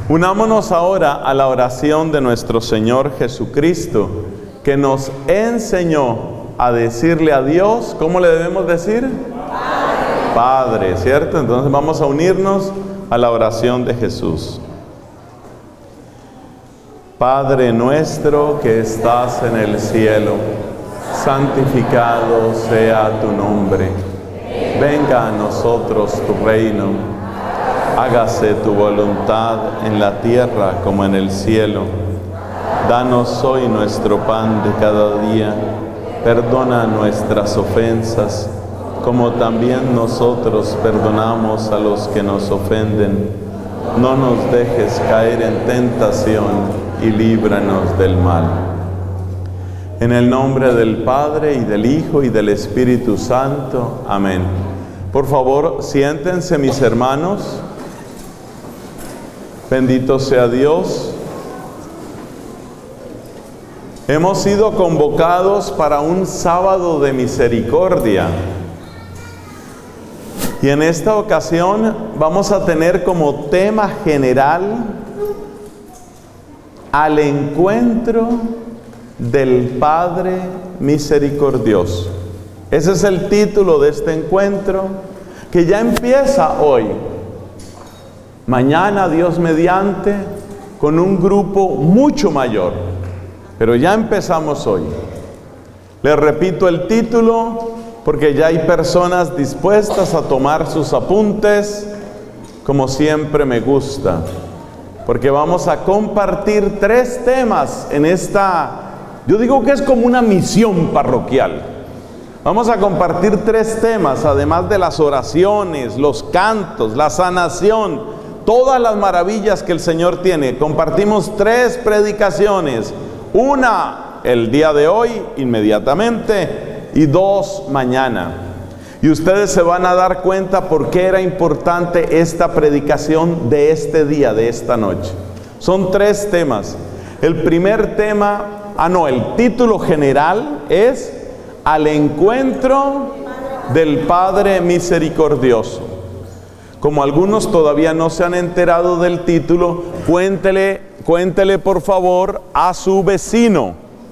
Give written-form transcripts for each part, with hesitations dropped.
Unámonos ahora a la oración de nuestro Señor Jesucristo, que nos enseñó a decirle a Dios, ¿cómo le debemos decir? Padre. Padre, ¿cierto? Entonces vamos a unirnos a la oración de Jesús. Padre nuestro que estás en el cielo, santificado sea tu nombre. Venga a nosotros tu reino. Hágase tu voluntad en la tierra como en el cielo. Danos hoy nuestro pan de cada día. Perdona nuestras ofensas, como también nosotros perdonamos a los que nos ofenden. No nos dejes caer en tentación y líbranos del mal. En el nombre del Padre, y del Hijo, y del Espíritu Santo. Amén. Por favor, siéntense, mis hermanos. Bendito sea Dios. Hemos sido convocados para un sábado de misericordia. Y en esta ocasión vamos a tener como tema general al encuentro del Padre misericordioso. Ese es el título de este encuentro que ya empieza hoy. Mañana, Dios mediante, con un grupo mucho mayor. Pero ya empezamos hoy. Les repito el título porque ya hay personas dispuestas a tomar sus apuntes, como siempre me gusta. Porque vamos a compartir 3 temas en esta, yo digo que es como una misión parroquial. Vamos a compartir 3 temas, además de las oraciones, los cantos, la sanación, todas las maravillas que el Señor tiene. Compartimos 3 predicaciones. Una el día de hoy, inmediatamente, y 2 mañana. Y ustedes se van a dar cuenta por qué era importante esta predicación de este día, de esta noche. Son 3 temas. El primer tema, el título general es Al encuentro del Padre misericordioso. Como algunos todavía no se han enterado del título, cuéntele por favor a su vecino.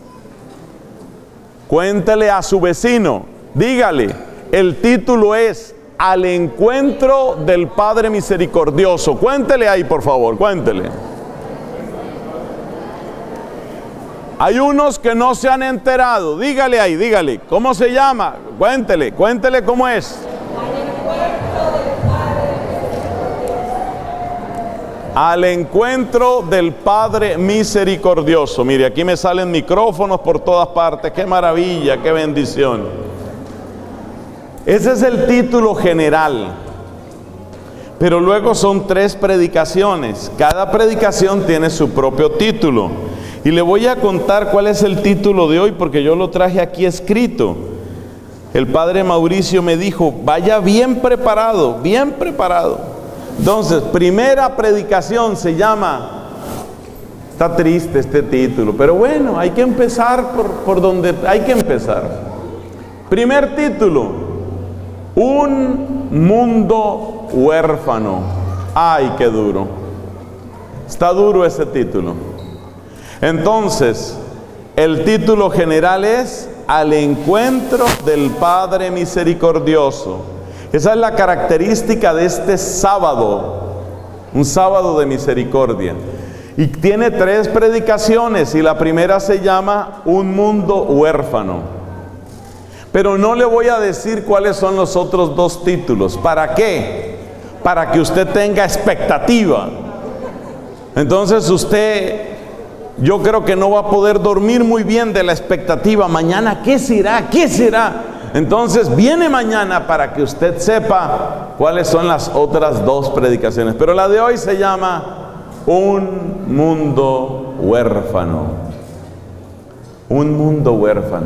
Cuéntele a su vecino. Dígale, el título es Al encuentro del Padre misericordioso. Cuéntele ahí, por favor, cuéntele. Hay unos que no se han enterado. Dígale ahí, dígale. ¿Cómo se llama? Cuéntele cómo es. Al encuentro del Padre misericordioso. Mire, aquí me salen micrófonos por todas partes. ¡Qué maravilla, qué bendición! Ese es el título general. Pero luego son 3 predicaciones. Cada predicación tiene su propio título. Y le voy a contar cuál es el título de hoy, porque yo lo traje aquí escrito. El Padre Mauricio me dijo, vaya bien preparado, bien preparado. Entonces, primera predicación se llama, está triste este título, pero bueno, hay que empezar por donde hay que empezar. Primer título, un mundo huérfano. Ay, qué duro. Está duro ese título. Entonces, el título general es Al encuentro del Padre misericordioso. Esa es la característica de este sábado, un sábado de misericordia. Y tiene 3 predicaciones y la primera se llama Un mundo huérfano. Pero no le voy a decir cuáles son los otros 2 títulos. ¿Para qué? Para que usted tenga expectativa. Entonces usted, yo creo que no va a poder dormir muy bien de la expectativa. Mañana, ¿qué será? ¿Qué será? Entonces viene mañana para que usted sepa cuáles son las otras 2 predicaciones. Pero la de hoy se llama Un mundo huérfano. Un mundo huérfano.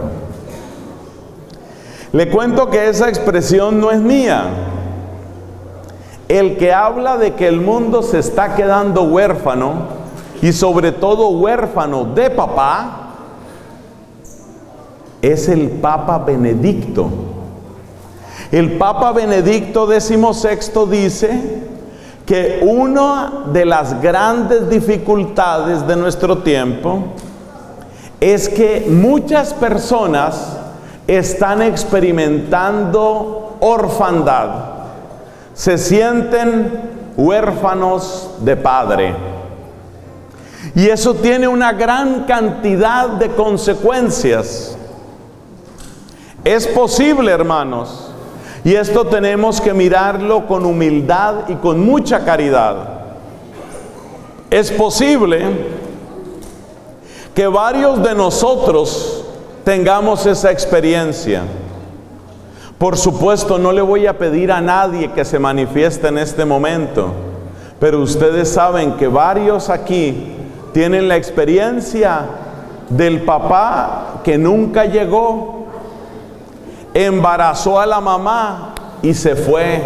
Le cuento que esa expresión no es mía. El que habla de que el mundo se está quedando huérfano, y sobre todo huérfano de papá, es el Papa Benedicto. El Papa Benedicto XVI dice que una de las grandes dificultades de nuestro tiempo es que muchas personas están experimentando orfandad, se sienten huérfanos de padre. Y eso tiene una gran cantidad de consecuencias. Es posible, hermanos, y esto tenemos que mirarlo con humildad y con mucha caridad. Es posible que varios de nosotros tengamos esa experiencia. Por supuesto, no le voy a pedir a nadie que se manifieste en este momento, pero ustedes saben que varios aquí tienen la experiencia del papá que nunca llegó, embarazó a la mamá y se fue.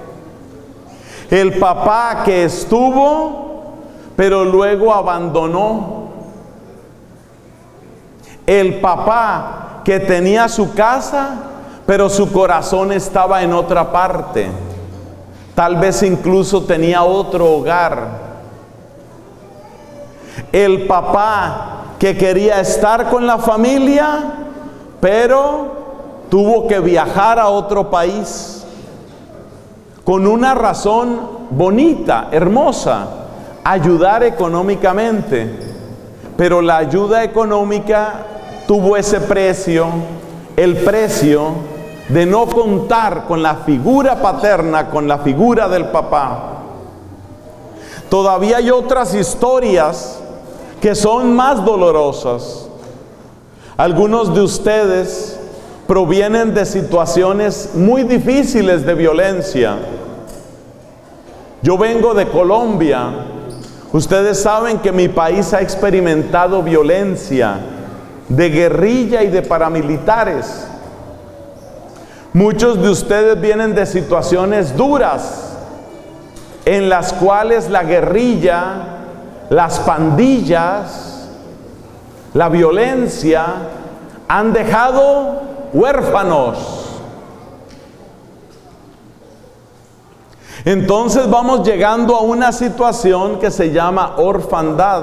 El papá que estuvo, pero luego abandonó. El papá que tenía su casa, pero su corazón estaba en otra parte. Tal vez incluso tenía otro hogar. El papá que quería estar con la familia, pero tuvo que viajar a otro país con una razón bonita, hermosa: ayudar económicamente. Pero la ayuda económica tuvo ese precio, el precio de no contar con la figura paterna, con la figura del papá. Todavía hay otras historias que son más dolorosas. Algunos de ustedes provienen de situaciones muy difíciles de violencia. Yo vengo de Colombia. Ustedes saben que mi país ha experimentado violencia de guerrilla y de paramilitares. Muchos de ustedes vienen de situaciones duras en las cuales la guerrilla, las pandillas, la violencia han dejado huérfanos. Entonces vamos llegando a una situación que se llama orfandad.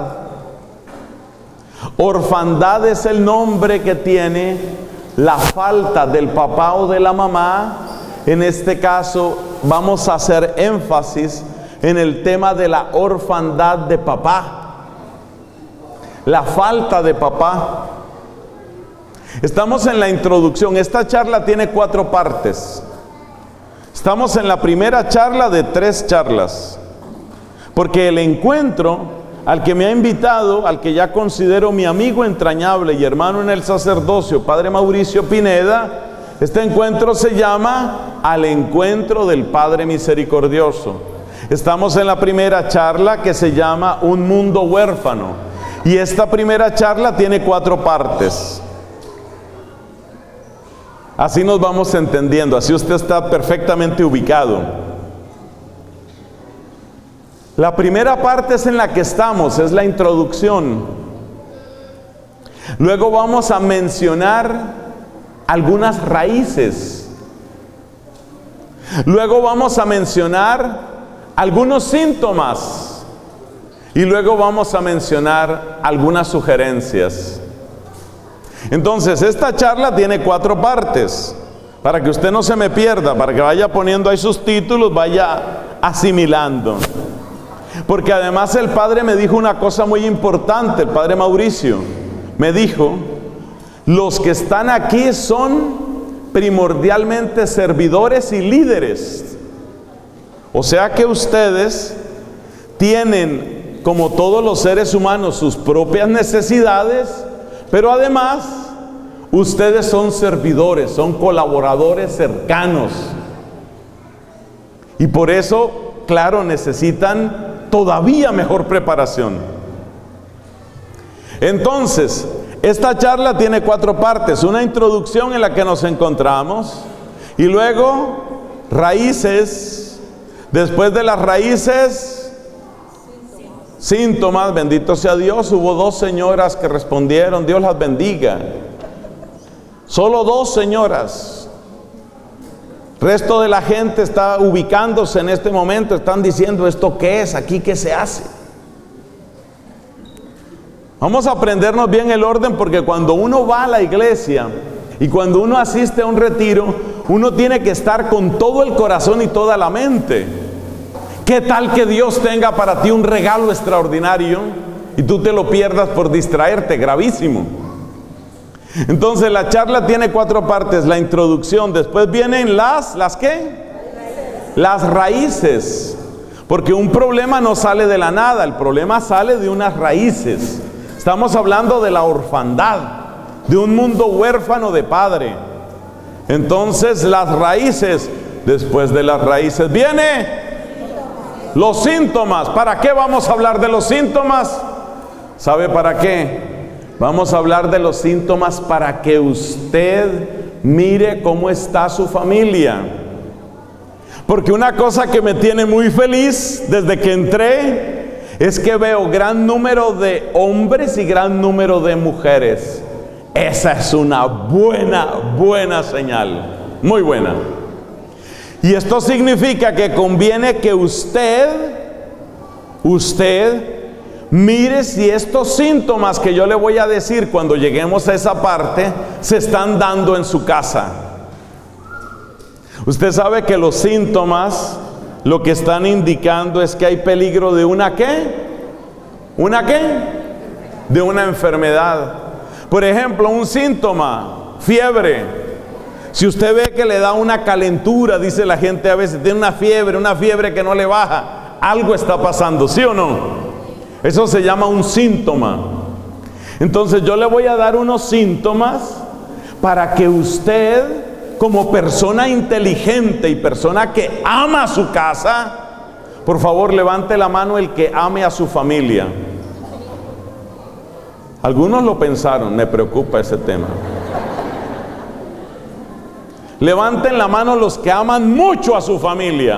Orfandad es el nombre que tiene la falta del papá o de la mamá. En este caso vamos a hacer énfasis en el tema de la orfandad de papá, la falta de papá. Estamos en la introducción. Esta charla tiene 4 partes. Estamos en la primera charla de 3 charlas, porque el encuentro al que me ha invitado, al que ya considero mi amigo entrañable y hermano en el sacerdocio, Padre Mauricio Pineda, este encuentro se llama Al Encuentro del Padre Misericordioso. Estamos en la primera charla que se llama Un Mundo Huérfano, y esta primera charla tiene 4 partes. Así nos vamos entendiendo, así usted está perfectamente ubicado. La primera parte es en la que estamos, es la introducción. Luego vamos a mencionar algunas raíces. Luego vamos a mencionar algunos síntomas. Y luego vamos a mencionar algunas sugerencias. Entonces, esta charla tiene 4 partes, para que usted no se me pierda, para que vaya poniendo ahí sus títulos, vaya asimilando. Porque además el Padre me dijo una cosa muy importante, el Padre Mauricio. Me dijo, los que están aquí son primordialmente servidores y líderes. O sea que ustedes tienen, como todos los seres humanos, sus propias necesidades, pero además ustedes son servidores, son colaboradores cercanos. Y por eso, claro, necesitan todavía mejor preparación. Entonces, esta charla tiene 4 partes. Una introducción en la que nos encontramos, y luego raíces. Después de las raíces, síntomas. Bendito sea Dios. Hubo 2 señoras que respondieron, Dios las bendiga. Solo 2 señoras. Resto de la gente está ubicándose en este momento, están diciendo, ¿esto qué es? ¿Aquí qué se hace? Vamos a aprendernos bien el orden, porque cuando uno va a la iglesia y cuando uno asiste a un retiro, uno tiene que estar con todo el corazón y toda la mente. ¿Qué tal que Dios tenga para ti un regalo extraordinario y tú te lo pierdas por distraerte? Gravísimo. Entonces la charla tiene 4 partes: la introducción, después vienen ¿las qué? Las raíces, porque un problema no sale de la nada, el problema sale de unas raíces. Estamos hablando de la orfandad, de un mundo huérfano de padre. Entonces las raíces, después de las raíces viene los síntomas. ¿Para qué vamos a hablar de los síntomas? ¿Sabe para qué? Vamos a hablar de los síntomas para que usted mire cómo está su familia. Porque una cosa que me tiene muy feliz desde que entré es que veo gran número de hombres y gran número de mujeres. Esa es una buena señal, muy buena. Y esto significa que conviene que usted mire si estos síntomas que yo le voy a decir cuando lleguemos a esa parte se están dando en su casa. Usted sabe que los síntomas lo que están indicando es que hay peligro de ¿una qué? ¿Una qué? De una enfermedad. Por ejemplo, un síntoma, fiebre. Si usted ve que le da una calentura, dice la gente a veces, tiene una fiebre que no le baja, algo está pasando, ¿sí o no? Eso se llama un síntoma. Entonces yo le voy a dar unos síntomas para que usted, como persona inteligente y persona que ama su casa, por favor levante la mano el que ame a su familia. Algunos lo pensaron, me preocupa ese tema. Levanten la mano los que aman mucho a su familia.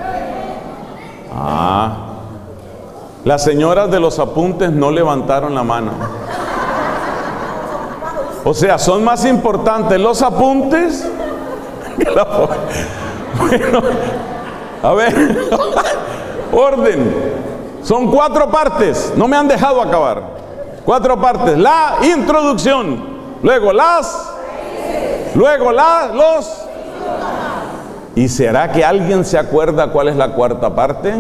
Las señoras de los apuntes no levantaron la mano. O sea, son más importantes los apuntes que la... Bueno, a ver, orden. Son 4 partes, no me han dejado acabar. 4 partes: la introducción, luego los. ¿Y será que alguien se acuerda cuál es la 4ª parte?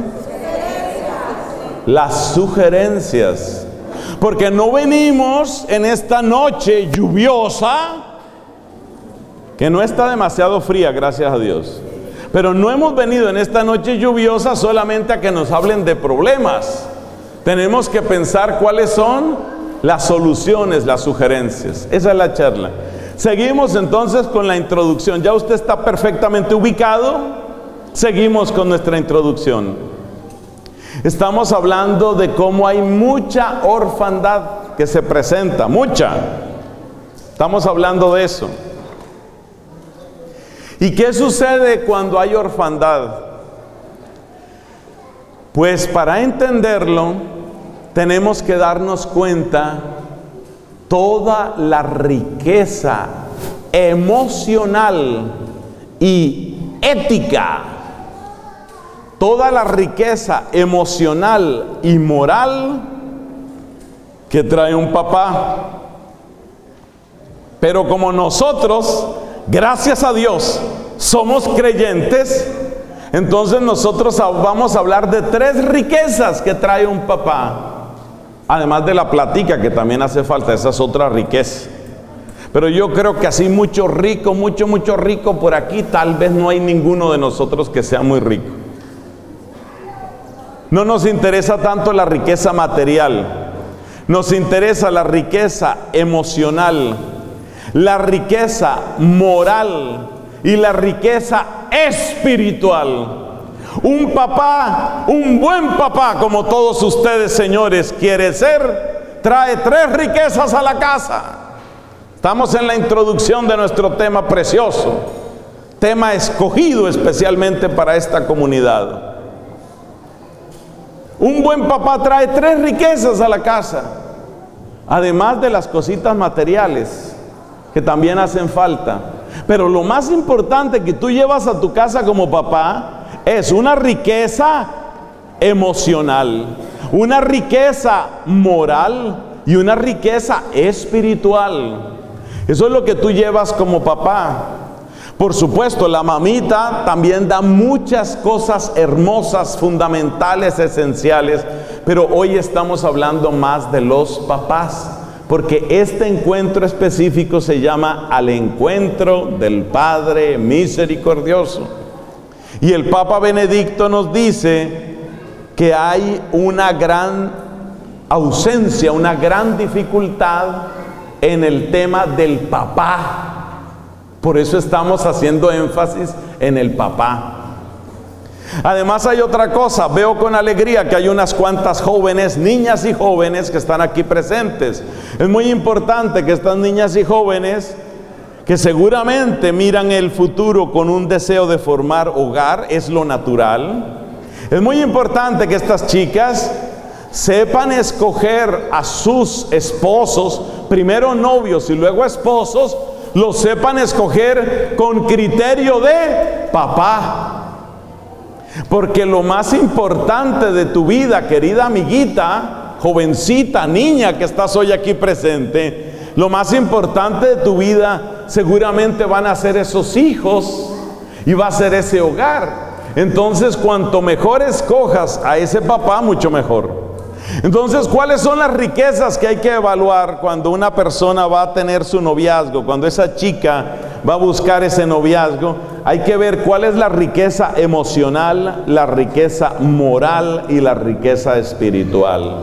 Las sugerencias. Porque no venimos en esta noche lluviosa, que no está demasiado fría, gracias a Dios, pero no hemos venido en esta noche lluviosa solamente a que nos hablen de problemas. Tenemos que pensar cuáles son las soluciones, las sugerencias. Esa es la charla. Seguimos entonces con la introducción. Ya usted está perfectamente ubicado. Seguimos con nuestra introducción. Estamos hablando de cómo hay mucha orfandad que se presenta, mucha. Estamos hablando de eso. ¿Y qué sucede cuando hay orfandad? Pues para entenderlo, tenemos que darnos cuenta toda la riqueza emocional y ética, toda la riqueza emocional y moral que trae un papá. Pero como nosotros, gracias a Dios, somos creyentes, entonces nosotros vamos a hablar de 3 riquezas que trae un papá. Además de la plática, que también hace falta, esa es otra riqueza. Pero yo creo que así mucho rico por aquí, tal vez no hay ninguno de nosotros que sea muy rico. No nos interesa tanto la riqueza material, nos interesa la riqueza emocional, la riqueza moral y la riqueza espiritual. Un papá, un buen papá, como todos ustedes, señores, quiere ser, trae 3 riquezas a la casa. Estamos en la introducción de nuestro tema precioso, tema escogido especialmente para esta comunidad. Un buen papá trae 3 riquezas a la casa, además de las cositas materiales que también hacen falta. Pero lo más importante que tú llevas a tu casa como papá es una riqueza emocional, una riqueza moral y una riqueza espiritual. Eso es lo que tú llevas como papá. Por supuesto, la mamita también da muchas cosas hermosas, fundamentales, esenciales, pero hoy estamos hablando más de los papás, porque este encuentro específico se llama al encuentro del Padre misericordioso. Y el Papa Benedicto nos dice que hay una gran ausencia, una gran dificultad en el tema del papá. Por eso estamos haciendo énfasis en el papá. Además hay otra cosa, veo con alegría que hay unas cuantas jóvenes, niñas y jóvenes que están aquí presentes. Es muy importante que estas niñas y jóvenes, que seguramente miran el futuro con un deseo de formar hogar, es lo natural. Es muy importante que estas chicas sepan escoger a sus esposos, primero novios y luego esposos, los sepan escoger con criterio de papá. Porque lo más importante de tu vida, querida amiguita, jovencita, niña que estás hoy aquí presente, lo más importante de tu vida seguramente van a ser esos hijos y va a ser ese hogar. Entonces, cuanto mejor escojas a ese papá, mucho mejor. Entonces, ¿cuáles son las riquezas que hay que evaluar cuando una persona va a tener su noviazgo? Cuando esa chica va a buscar ese noviazgo, hay que ver cuál es la riqueza emocional, la riqueza moral y la riqueza espiritual.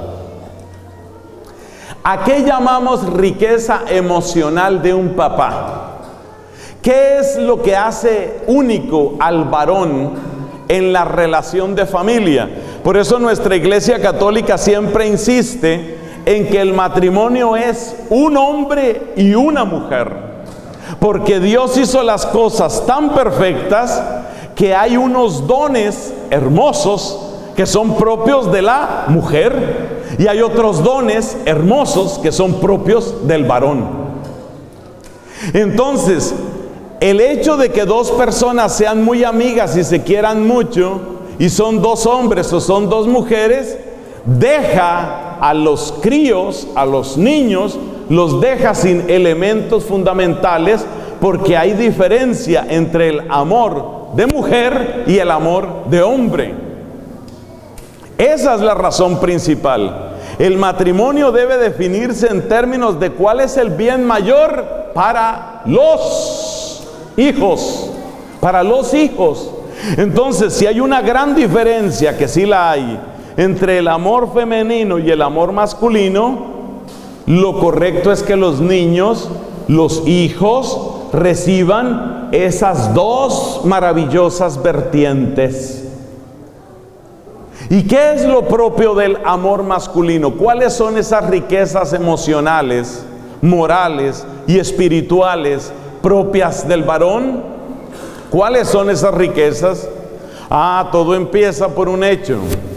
¿A qué llamamos riqueza emocional de un papá? ¿Qué es lo que hace único al varón en la relación de familia? Por eso nuestra Iglesia Católica siempre insiste en que el matrimonio es un hombre y una mujer, porque Dios hizo las cosas tan perfectas que hay unos dones hermosos que son propios de la mujer y hay otros dones hermosos que son propios del varón. Entonces, el hecho de que dos personas sean muy amigas y se quieran mucho, y son dos hombres o son dos mujeres, deja a los críos, a los niños, los deja sin elementos fundamentales, porque hay diferencia entre el amor de mujer y el amor de hombre. Esa es la razón principal. El matrimonio debe definirse en términos de cuál es el bien mayor para los hijos, para los hijos. Entonces, si hay una gran diferencia, que sí la hay, entre el amor femenino y el amor masculino, lo correcto es que los niños, los hijos, reciban esas dos maravillosas vertientes. ¿Y qué es lo propio del amor masculino? ¿Cuáles son esas riquezas emocionales, morales y espirituales propias del varón? ¿Cuáles son esas riquezas? Todo empieza por un hecho.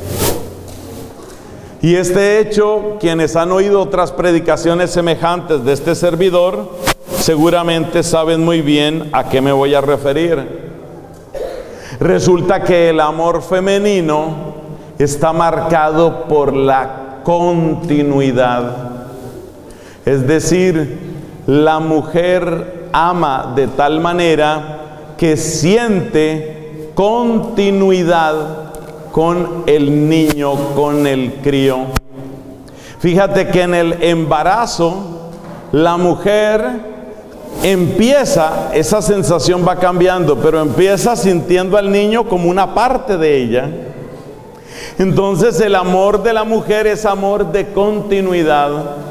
Y este hecho, quienes han oído otras predicaciones semejantes de este servidor, seguramente saben muy bien a qué me voy a referir. Resulta que el amor femenino está marcado por la continuidad. Es decir, la mujer ama de tal manera que siente continuidad con el niño, con el crío. Fíjate que en el embarazo, la mujer empieza, esa sensación va cambiando, pero empieza sintiendo al niño como una parte de ella. Entonces el amor de la mujer es amor de continuidad.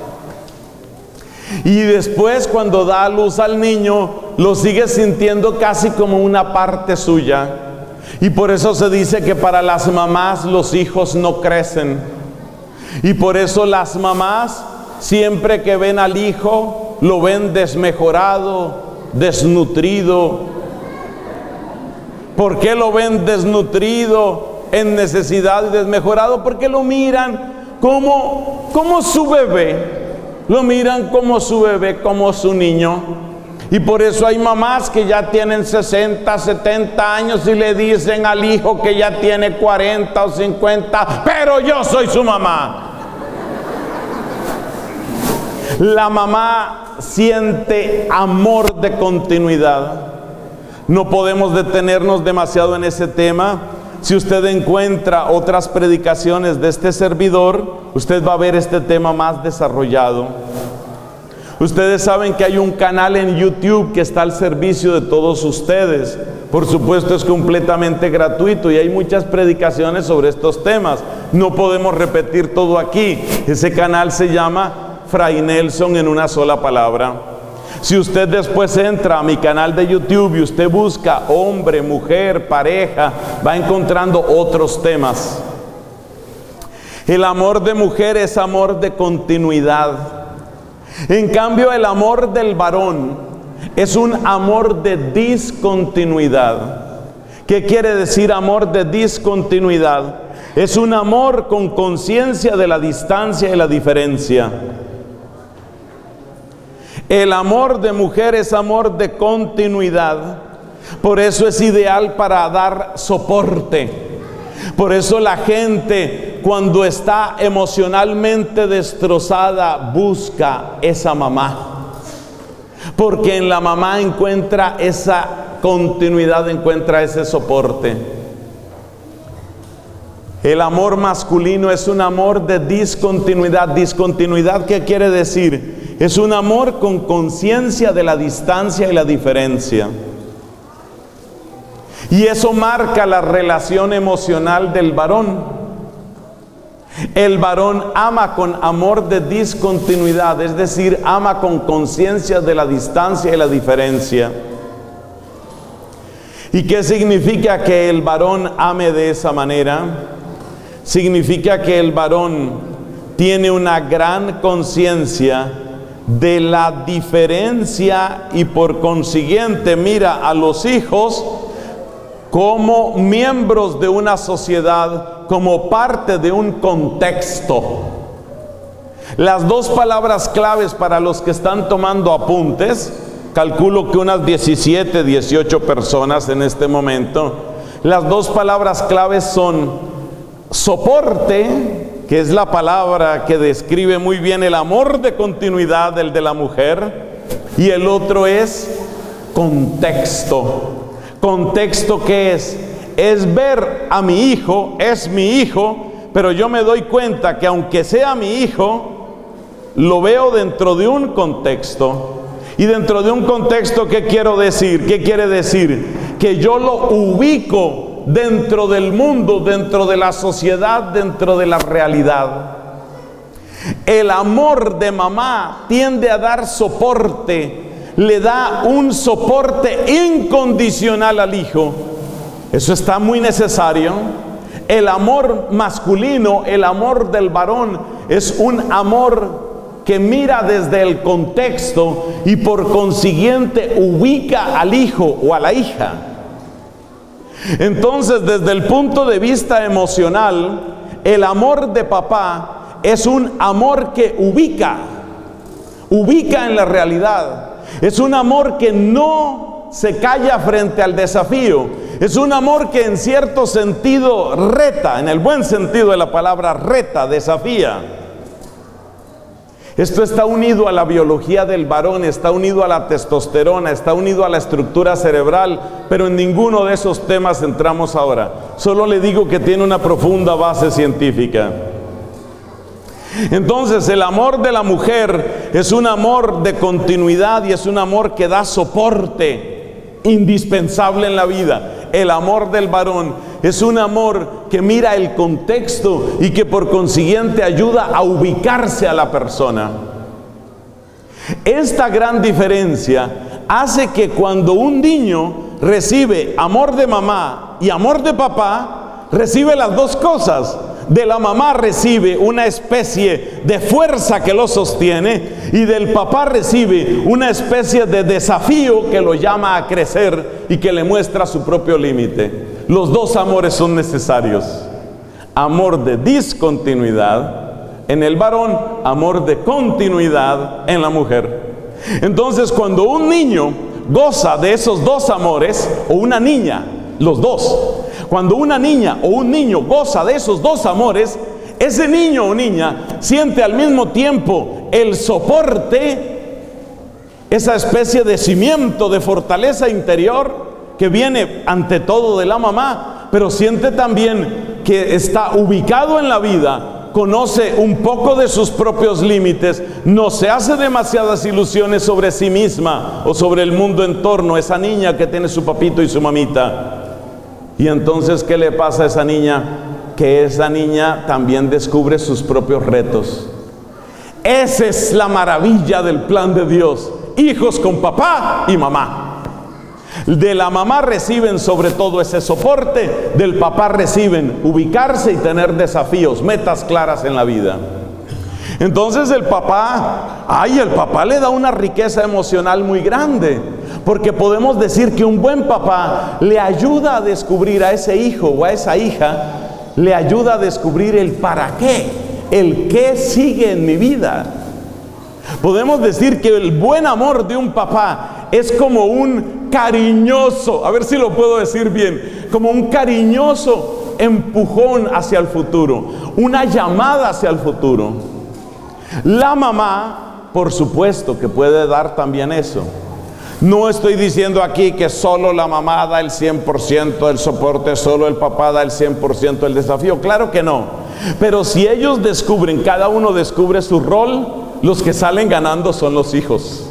Y después, cuando da a luz al niño, lo sigue sintiendo casi como una parte suya. Y por eso se dice que para las mamás los hijos no crecen. Y por eso las mamás, siempre que ven al hijo, lo ven desmejorado, desnutrido. ¿Por qué lo ven desnutrido, en necesidad y desmejorado? Porque lo miran como su bebé. Lo miran como su bebé, como su niño. Y por eso hay mamás que ya tienen 60, 70 años y le dicen al hijo que ya tiene 40 o 50, pero yo soy su mamá. La mamá siente amor de continuidad. No podemos detenernos demasiado en ese tema. Si usted encuentra otras predicaciones de este servidor, usted va a ver este tema más desarrollado. Ustedes saben que hay un canal en YouTube que está al servicio de todos ustedes. Por supuesto, es completamente gratuito y hay muchas predicaciones sobre estos temas. No podemos repetir todo aquí. Ese canal se llama Fray Nelson en una sola palabra. Si usted después entra a mi canal de YouTube y usted busca hombre, mujer, pareja, va encontrando otros temas. El amor de mujer es amor de continuidad. En cambio, el amor del varón es un amor de discontinuidad. ¿Qué quiere decir amor de discontinuidad? Es un amor con conciencia de la distancia y la diferencia. El amor de mujer es amor de continuidad. Por eso es ideal para dar soporte. Por eso la gente, cuando está emocionalmente destrozada, busca esa mamá. Porque en la mamá encuentra esa continuidad, encuentra ese soporte. El amor masculino es un amor de discontinuidad. ¿Discontinuidad qué quiere decir? Es un amor con conciencia de la distancia y la diferencia. Y eso marca la relación emocional del varón. El varón ama con amor de discontinuidad, es decir, ama con conciencia de la distancia y la diferencia. ¿Y qué significa que el varón ame de esa manera? Significa que el varón tiene una gran conciencia de la diferencia y por consiguiente mira a los hijos como miembros de una sociedad, como parte de un contexto. Las dos palabras claves para los que están tomando apuntes, calculo que unas 17, 18 personas en este momento, las dos palabras claves son soporte, que es la palabra que describe muy bien el amor de continuidad del de la mujer, y el otro es contexto. ¿Contexto qué es? Es ver a mi hijo, es mi hijo, pero yo me doy cuenta que aunque sea mi hijo, lo veo dentro de un contexto. Y dentro de un contexto, ¿qué quiero decir? ¿Qué quiere decir? Que yo lo ubico dentro del mundo, dentro de la sociedad, dentro de la realidad. El amor de mamá tiende a dar soporte, le da un soporte incondicional al hijo. Eso está muy necesario. El amor masculino, el amor del varón, es un amor que mira desde el contexto y por consiguiente ubica al hijo o a la hija. Entonces, desde el punto de vista emocional, el amor de papá es un amor que ubica en la realidad. Es un amor que no se calla frente al desafío. Es un amor que en cierto sentido reta, en el buen sentido de la palabra reta, desafía. Esto está unido a la biología del varón, está unido a la testosterona, está unido a la estructura cerebral, pero en ninguno de esos temas entramos ahora. Solo le digo que tiene una profunda base científica. Entonces, el amor de la mujer es un amor de continuidad y es un amor que da soporte indispensable en la vida. El amor del varón es un amor que mira el contexto y que por consiguiente ayuda a ubicarse a la persona. Esta gran diferencia hace que cuando un niño recibe amor de mamá y amor de papá, recibe las dos cosas. De la mamá recibe una especie de fuerza que lo sostiene y del papá recibe una especie de desafío que lo llama a crecer y que le muestra su propio límite. Los dos amores son necesarios. Amor de discontinuidad en el varón, amor de continuidad en la mujer. Entonces, cuando un niño goza de esos dos amores, o una niña, los dos, cuando una niña o un niño goza de esos dos amores, ese niño o niña siente al mismo tiempo el soporte, esa especie de cimiento de fortaleza interior que viene ante todo de la mamá, pero siente también que está ubicado en la vida, conoce un poco de sus propios límites, no se hace demasiadas ilusiones sobre sí misma o sobre el mundo en torno, esa niña que tiene su papito y su mamita. Y entonces, ¿qué le pasa a esa niña? Que esa niña también descubre sus propios retos. Esa es la maravilla del plan de Dios. Hijos con papá y mamá. De la mamá reciben sobre todo ese soporte, del papá reciben ubicarse y tener desafíos, metas claras en la vida. Entonces el papá le da una riqueza emocional muy grande, porque podemos decir que un buen papá le ayuda a descubrir a ese hijo o a esa hija, le ayuda a descubrir el para qué, el qué sigue en mi vida. Podemos decir que el buen amor de un papá es como un cariñoso, a ver si lo puedo decir bien, como un cariñoso empujón hacia el futuro, una llamada hacia el futuro. La mamá, por supuesto, que puede dar también eso. No estoy diciendo aquí que solo la mamá da el 100% del soporte, solo el papá da el 100% del desafío. Claro que no. Pero si ellos descubren, cada uno descubre su rol, los que salen ganando son los hijos.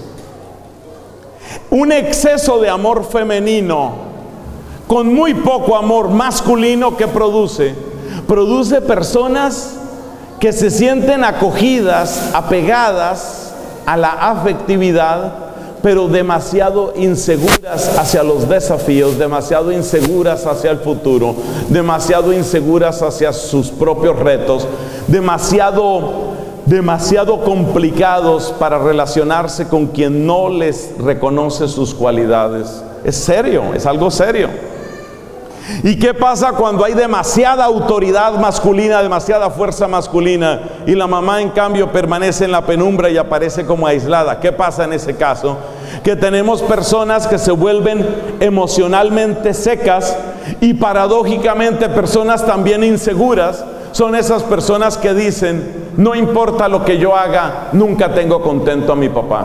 Un exceso de amor femenino con muy poco amor masculino que produce personas que se sienten acogidas, apegadas a la afectividad, pero demasiado inseguras hacia los desafíos, demasiado inseguras hacia el futuro, demasiado inseguras hacia sus propios retos, demasiado complicados para relacionarse con quien no les reconoce sus cualidades. Es serio, es algo serio. ¿Y qué pasa cuando hay demasiada autoridad masculina, demasiada fuerza masculina, y la mamá en cambio permanece en la penumbra y aparece como aislada? ¿Qué pasa en ese caso? Que tenemos personas que se vuelven emocionalmente secas, y paradójicamente personas también inseguras son esas personas que dicen: no importa lo que yo haga, nunca tengo contento a mi papá.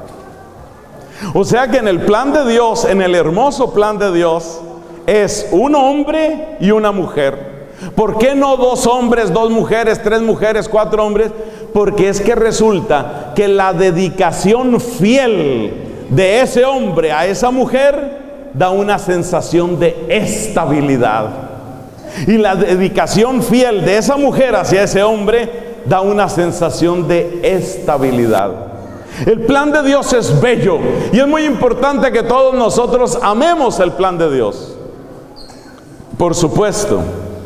O sea que en el plan de Dios, en el hermoso plan de Dios, es un hombre y una mujer. ¿Por qué no 2 hombres, 2 mujeres, 3 mujeres, 4 hombres? Porque es que resulta que la dedicación fiel de ese hombre a esa mujer da una sensación de estabilidad. Y la dedicación fiel de esa mujer hacia ese hombre da una sensación de estabilidad. El plan de Dios es bello, y es muy importante que todos nosotros amemos el plan de Dios. Por supuesto,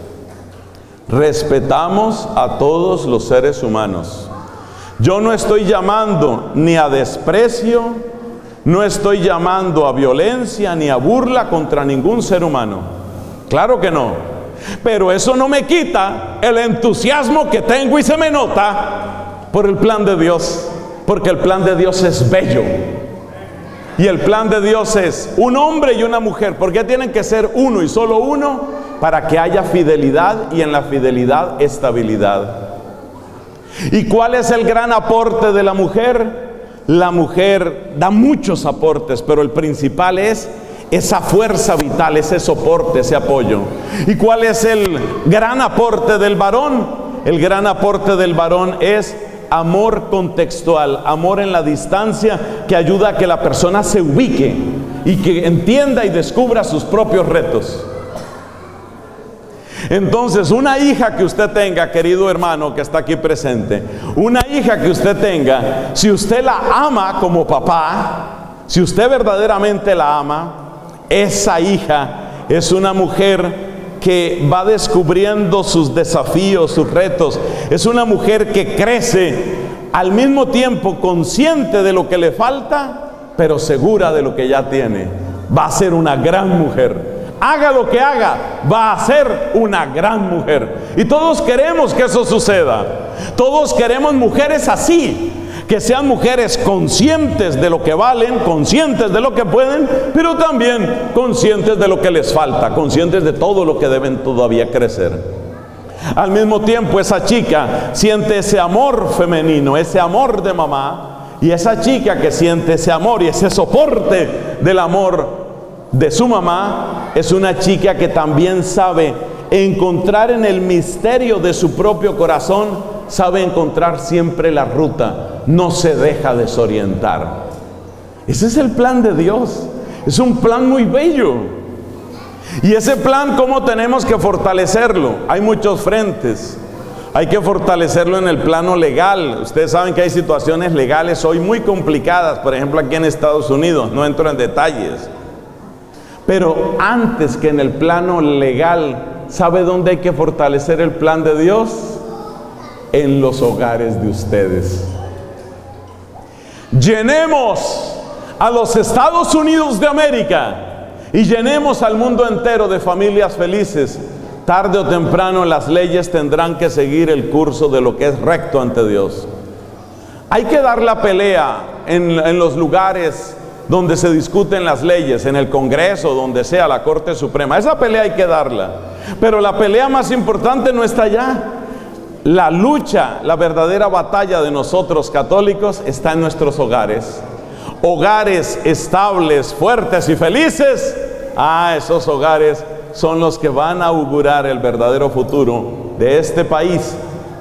respetamos a todos los seres humanos. Yo no estoy llamando ni a desprecio, no estoy llamando a violencia ni a burla contra ningún ser humano. Claro que no. Pero eso no me quita el entusiasmo que tengo y se me nota por el plan de Dios, porque el plan de Dios es bello. Y el plan de Dios es un hombre y una mujer. ¿Por qué tienen que ser uno y solo uno? Para que haya fidelidad, y en la fidelidad estabilidad. ¿Y cuál es el gran aporte de la mujer? La mujer da muchos aportes, pero el principal es esa fuerza vital, ese soporte, ese apoyo. ¿Y cuál es el gran aporte del varón? El gran aporte del varón es amor contextual, amor en la distancia, que ayuda a que la persona se ubique y que entienda y descubra sus propios retos. Entonces, una hija que usted tenga, querido hermano que está aquí presente, una hija que usted tenga, si usted la ama como papá, si usted verdaderamente la ama, esa hija es una mujer que va descubriendo sus desafíos, sus retos. Es una mujer que crece al mismo tiempo consciente de lo que le falta, pero segura de lo que ya tiene. Va a ser una gran mujer. Haga lo que haga, va a ser una gran mujer. Y todos queremos que eso suceda. Todos queremos mujeres así, que sean mujeres conscientes de lo que valen, conscientes de lo que pueden, pero también conscientes de lo que les falta, conscientes de todo lo que deben todavía crecer. Al mismo tiempo, esa chica siente ese amor femenino, ese amor de mamá, y esa chica que siente ese amor y ese soporte del amor de su mamá, es una chica que también sabe encontrar en el misterio de su propio corazón, sabe encontrar siempre la ruta, no se deja desorientar. Ese es el plan de Dios, es un plan muy bello. Y ese plan, ¿cómo tenemos que fortalecerlo? Hay muchos frentes. Hay que fortalecerlo en el plano legal. Ustedes saben que hay situaciones legales hoy muy complicadas, por ejemplo aquí en Estados Unidos, no entro en detalles. Pero antes que en el plano legal, ¿sabe dónde hay que fortalecer el plan de Dios? En los hogares de ustedes. Llenemos a los Estados Unidos de América y llenemos al mundo entero de familias felices. Tarde o temprano las leyes tendrán que seguir el curso de lo que es recto ante Dios. Hay que dar la pelea en los lugares donde se discuten las leyes, en el Congreso, donde sea, la Corte Suprema. Esa pelea hay que darla. Pero la pelea más importante no está allá. La lucha, la verdadera batalla de nosotros católicos está en nuestros hogares. Hogares estables, fuertes y felices. Esos hogares son los que van a augurar el verdadero futuro de este país,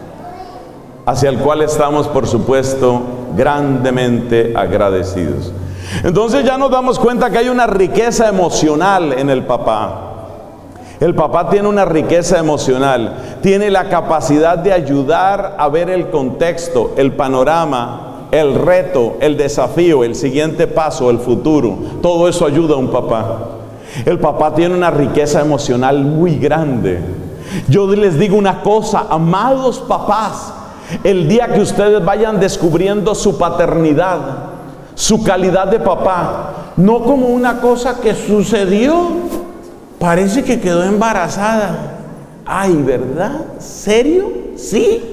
hacia el cual estamos, por supuesto, grandemente agradecidos. Entonces ya nos damos cuenta que hay una riqueza emocional en el papá. El papá tiene una riqueza emocional, tiene la capacidad de ayudar a ver el contexto, el panorama, el reto, el desafío, el siguiente paso, el futuro. Todo eso ayuda a un papá. El papá tiene una riqueza emocional muy grande. Yo les digo una cosa, amados papás, el día que ustedes vayan descubriendo su paternidad, su calidad de papá, no como una cosa que sucedió, parece que quedó embarazada. Ay, ¿verdad? ¿Serio? ¿Sí?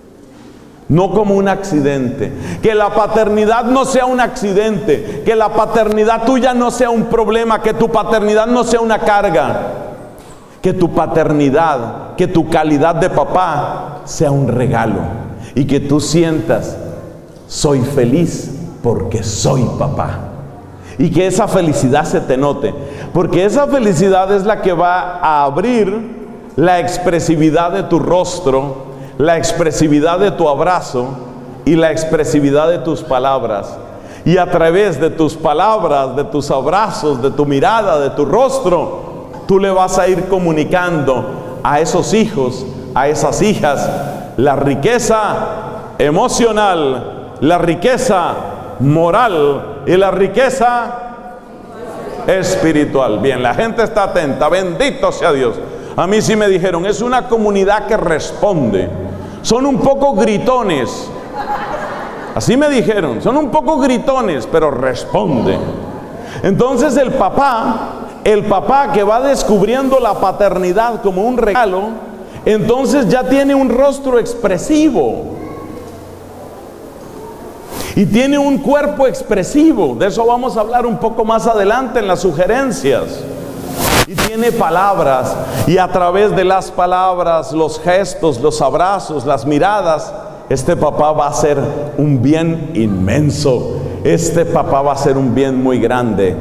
No como un accidente. Que la paternidad no sea un accidente, que la paternidad tuya no sea un problema, que tu paternidad no sea una carga, que tu paternidad, que tu calidad de papá sea un regalo, y que tú sientas, soy feliz porque soy papá, y que esa felicidad se te note, porque esa felicidad es la que va a abrir la expresividad de tu rostro, la expresividad de tu abrazo y la expresividad de tus palabras. Y a través de tus palabras, de tus abrazos, de tu mirada, de tu rostro, tú le vas a ir comunicando a esos hijos, a esas hijas, la riqueza emocional, la riqueza moral y la riqueza espiritual. Bien, la gente está atenta, bendito sea Dios. A mí sí me dijeron, es una comunidad que responde. Son un poco gritones. Así me dijeron, son un poco gritones, pero responde. Entonces el papá que va descubriendo la paternidad como un regalo, entonces ya tiene un rostro expresivo. Y tiene un cuerpo expresivo. De eso vamos a hablar un poco más adelante en las sugerencias. Y tiene palabras, y a través de las palabras, los gestos, los abrazos, las miradas, este papá va a hacer un bien inmenso. Este papá va a hacer un bien muy grande.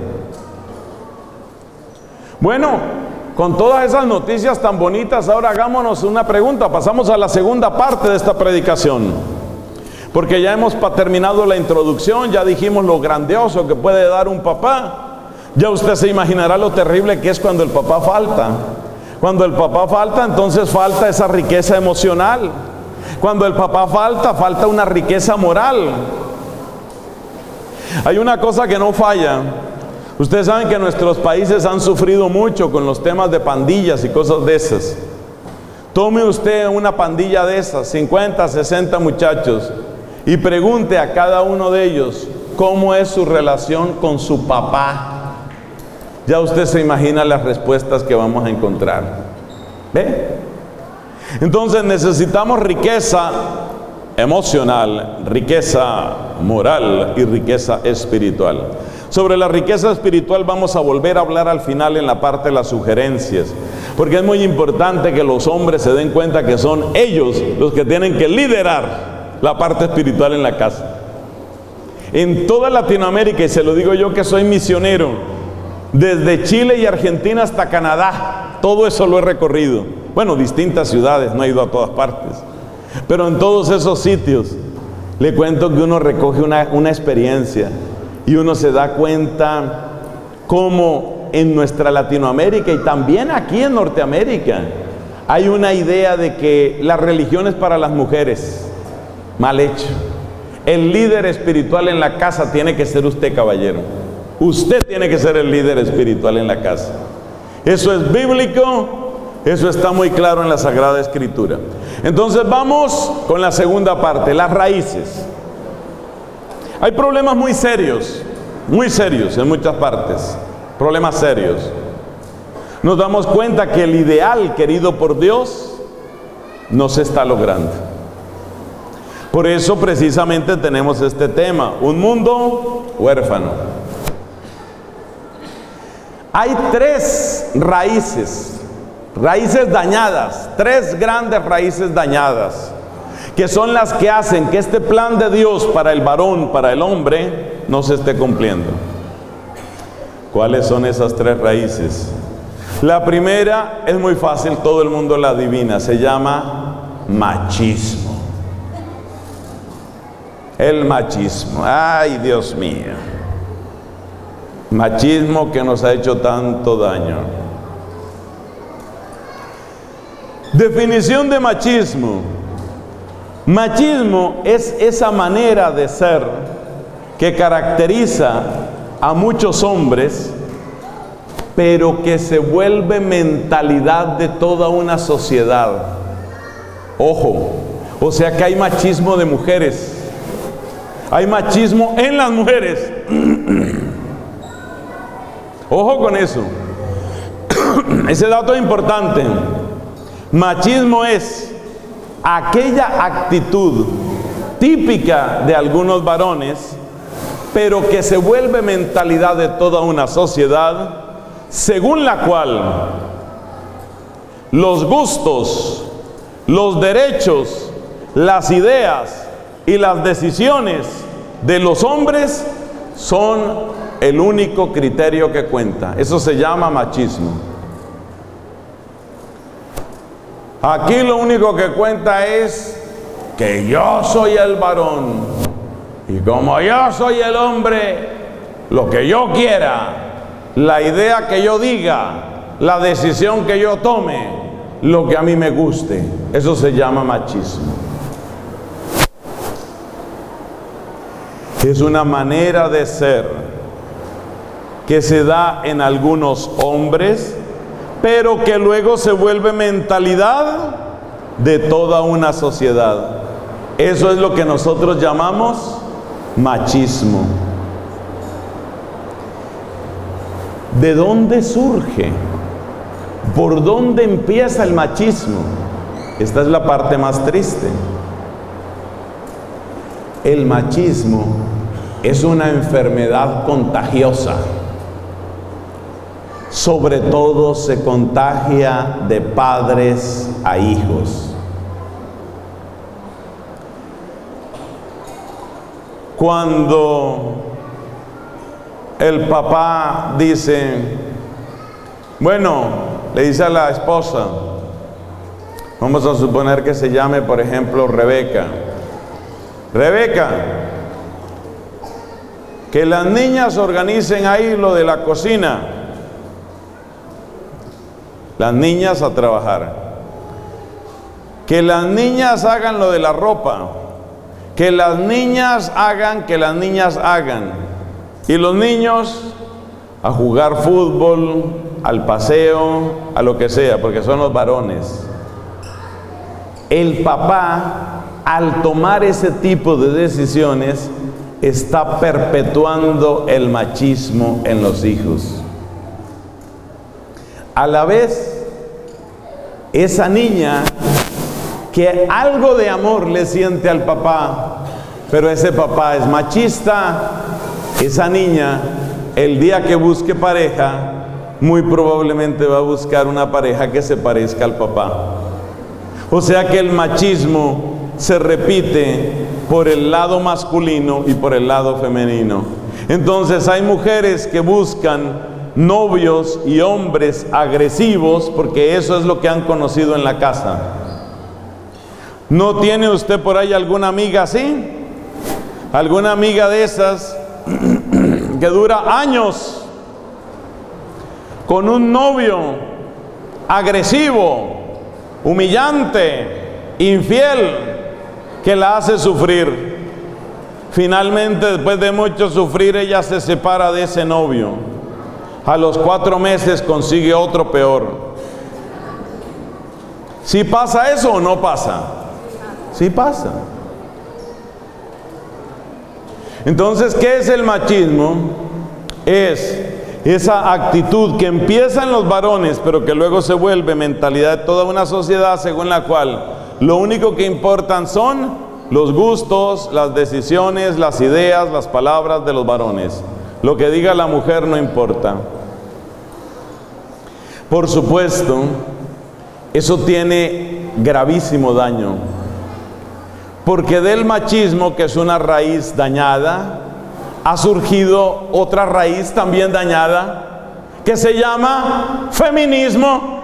Bueno, con todas esas noticias tan bonitas, ahora hagámonos una pregunta. Pasamos a la segunda parte de esta predicación, porque ya hemos terminado la introducción, ya dijimos lo grandioso que puede dar un papá. Ya usted se imaginará lo terrible que es cuando el papá falta. Cuando el papá falta, entonces falta esa riqueza emocional. Cuando el papá falta, falta una riqueza moral. Hay una cosa que no falla. Ustedes saben que nuestros países han sufrido mucho con los temas de pandillas y cosas de esas. Tome usted una pandilla de esas, 50, 60 muchachos, y pregunte a cada uno de ellos cómo es su relación con su papá. Ya usted se imagina las respuestas que vamos a encontrar. ¿Ve? Entonces necesitamos riqueza emocional, riqueza moral y riqueza espiritual. Sobre la riqueza espiritual vamos a volver a hablar al final en la parte de las sugerencias, porque es muy importante que los hombres se den cuenta que son ellos los que tienen que liderar la parte espiritual en la casa. En toda Latinoamérica, y se lo digo yo que soy misionero, desde Chile y Argentina hasta Canadá, todo eso lo he recorrido. Bueno, distintas ciudades, no he ido a todas partes, pero en todos esos sitios le cuento que uno recoge una experiencia y uno se da cuenta cómo en nuestra Latinoamérica y también aquí en Norteamérica hay una idea de que la religión es para las mujeres. Mal hecho. El líder espiritual en la casa tiene que ser usted, caballero. Usted tiene que ser el líder espiritual en la casa. Eso es bíblico, eso está muy claro en la Sagrada Escritura. Entonces vamos con la segunda parte, las raíces. Hay problemas muy serios en muchas partes, problemas serios. Nos damos cuenta que el ideal querido por Dios no se está logrando. Por eso precisamente tenemos este tema, un mundo huérfano. Hay tres raíces dañadas, tres grandes raíces dañadas, que son las que hacen que este plan de Dios para el varón, para el hombre, no se esté cumpliendo. ¿Cuáles son esas tres raíces? La primera es muy fácil, todo el mundo la adivina, se llama machismo. El machismo, ay Dios mío, machismo que nos ha hecho tanto daño. Definición de machismo. Machismo es esa manera de ser que caracteriza a muchos hombres, pero que se vuelve mentalidad de toda una sociedad. Ojo, o sea que hay machismo de mujeres. Hay machismo en las mujeres. Ojo con eso. Ese dato es importante. Machismo es aquella actitud típica de algunos varones, pero que se vuelve mentalidad de toda una sociedad, según la cual los gustos, los derechos, las ideas y las decisiones de los hombres son el único criterio que cuenta. Eso se llama machismo. Aquí lo único que cuenta es que yo soy el varón y como yo soy el hombre, lo que yo quiera, la idea que yo diga, la decisión que yo tome, lo que a mí me guste, eso se llama machismo. Es una manera de ser que se da en algunos hombres, pero que luego se vuelve mentalidad de toda una sociedad. Eso es lo que nosotros llamamos machismo. ¿De dónde surge? ¿Por dónde empieza el machismo? Esta es la parte más triste. El machismo es una enfermedad contagiosa. Sobre todo se contagia de padres a hijos. Cuando el papá dice, bueno, le dice a la esposa, vamos a suponer que se llame, por ejemplo, Rebeca. Rebeca, que las niñas organicen ahí lo de la cocina. Las niñas a trabajar. Que las niñas hagan lo de la ropa. Que las niñas hagan, que las niñas hagan. Y los niños a jugar fútbol, al paseo, a lo que sea, porque son los varones. El papá, al tomar ese tipo de decisiones, está perpetuando el machismo en los hijos. A la vez, esa niña que algo de amor le siente al papá, pero ese papá es machista, esa niña, el día que busque pareja, muy probablemente va a buscar una pareja que se parezca al papá. O sea que el machismo se repite por el lado masculino y por el lado femenino. Entonces hay mujeres que buscan novios y hombres agresivos porque eso es lo que han conocido en la casa. ¿No tiene usted por ahí alguna amiga así? ¿Alguna amiga de esas que dura años con un novio agresivo, humillante, infiel, que la hace sufrir? Finalmente, después de mucho sufrir, ella se separa de ese novio. A los 4 meses consigue otro peor. ¿Sí pasa eso o no pasa? Sí pasa. Entonces, ¿qué es el machismo? Es esa actitud que empieza en los varones, pero que luego se vuelve mentalidad de toda una sociedad, según la cual lo único que importan son los gustos, las decisiones, las ideas, las palabras de los varones. Lo que diga la mujer no importa. Por supuesto, eso tiene gravísimo daño, porque del machismo, que es una raíz dañada, ha surgido otra raíz también dañada, que se llama feminismo.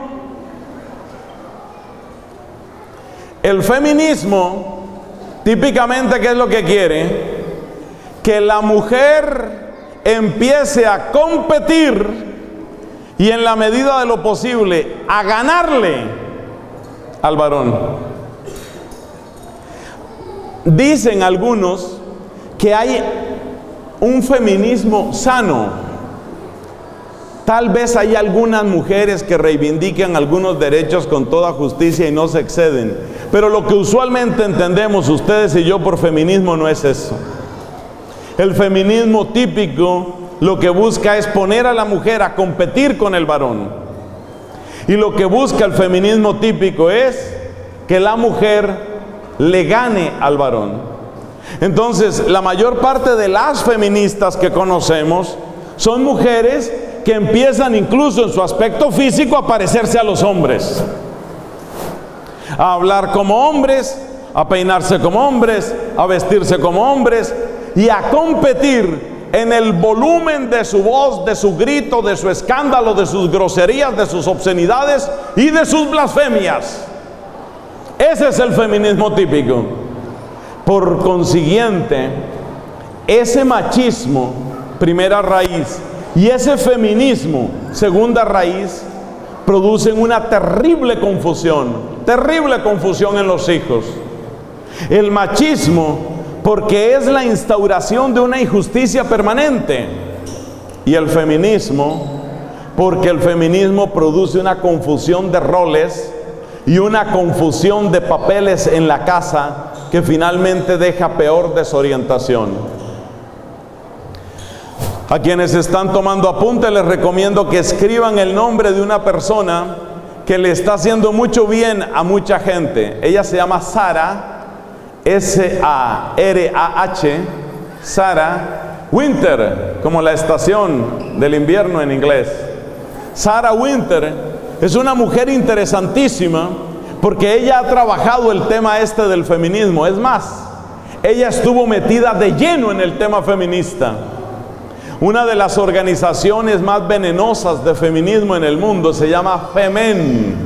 El feminismo, típicamente, ¿qué es lo que quiere? Que la mujer empiece a competir y en la medida de lo posible a ganarle al varón. Dicen algunos que hay un feminismo sano. Tal vez hay algunas mujeres que reivindican algunos derechos con toda justicia y no se exceden, pero lo que usualmente entendemos ustedes y yo por feminismo no es eso. El feminismo típico lo que busca es poner a la mujer a competir con el varón, y lo que busca el feminismo típico es que la mujer le gane al varón. Entonces, la mayor parte de las feministas que conocemos son mujeres que empiezan incluso en su aspecto físico a parecerse a los hombres, a hablar como hombres, a peinarse como hombres, a vestirse como hombres y a competir en el volumen de su voz, de su grito, de su escándalo, de sus groserías, de sus obscenidades y de sus blasfemias. Ese es el feminismo típico. Por consiguiente, ese machismo, primera raíz, y ese feminismo, segunda raíz, producen una terrible confusión en los hijos. El machismo, porque es la instauración de una injusticia permanente, y el feminismo, porque el feminismo produce una confusión de roles y una confusión de papeles en la casa que finalmente deja peor desorientación. A quienes están tomando apunte les recomiendo que escriban el nombre de una persona que le está haciendo mucho bien a mucha gente. Ella se llama Sarah, S-A-R-A-H, Sarah Winter, como la estación del invierno en inglés. Sarah Winter es una mujer interesantísima porque ella ha trabajado el tema del feminismo. Es más, ella estuvo metida de lleno en el tema feminista. Una de las organizaciones más venenosas de feminismo en el mundo se llama Femen,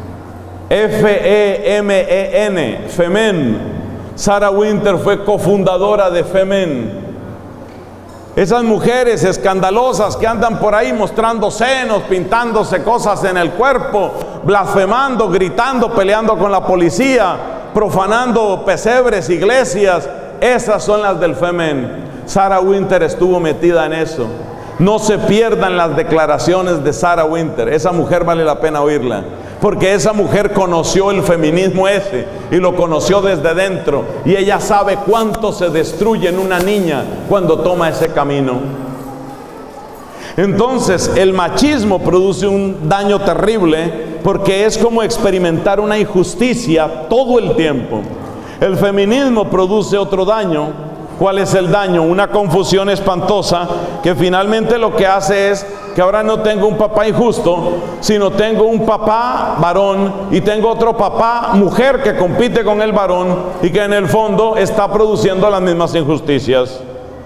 F-E-M-E-N, Femen. Sarah Winter fue cofundadora de Femen. Esas mujeres escandalosas que andan por ahí mostrando senos, pintándose cosas en el cuerpo, blasfemando, gritando, peleando con la policía, profanando pesebres, iglesias, esas son las del Femen. Sarah Winter estuvo metida en eso. No se pierdan las declaraciones de Sarah Winter. Esa mujer vale la pena oírla, porque esa mujer conoció el feminismo y lo conoció desde dentro, y ella sabe cuánto se destruye en una niña cuando toma ese camino. Entonces el machismo produce un daño terrible porque es como experimentar una injusticia todo el tiempo. El feminismo produce otro daño. ¿Cuál es el daño? Una confusión espantosa que finalmente lo que hace es que ahora no tengo un papá injusto, sino tengo un papá varón y tengo otro papá mujer que compite con el varón y que en el fondo está produciendo las mismas injusticias.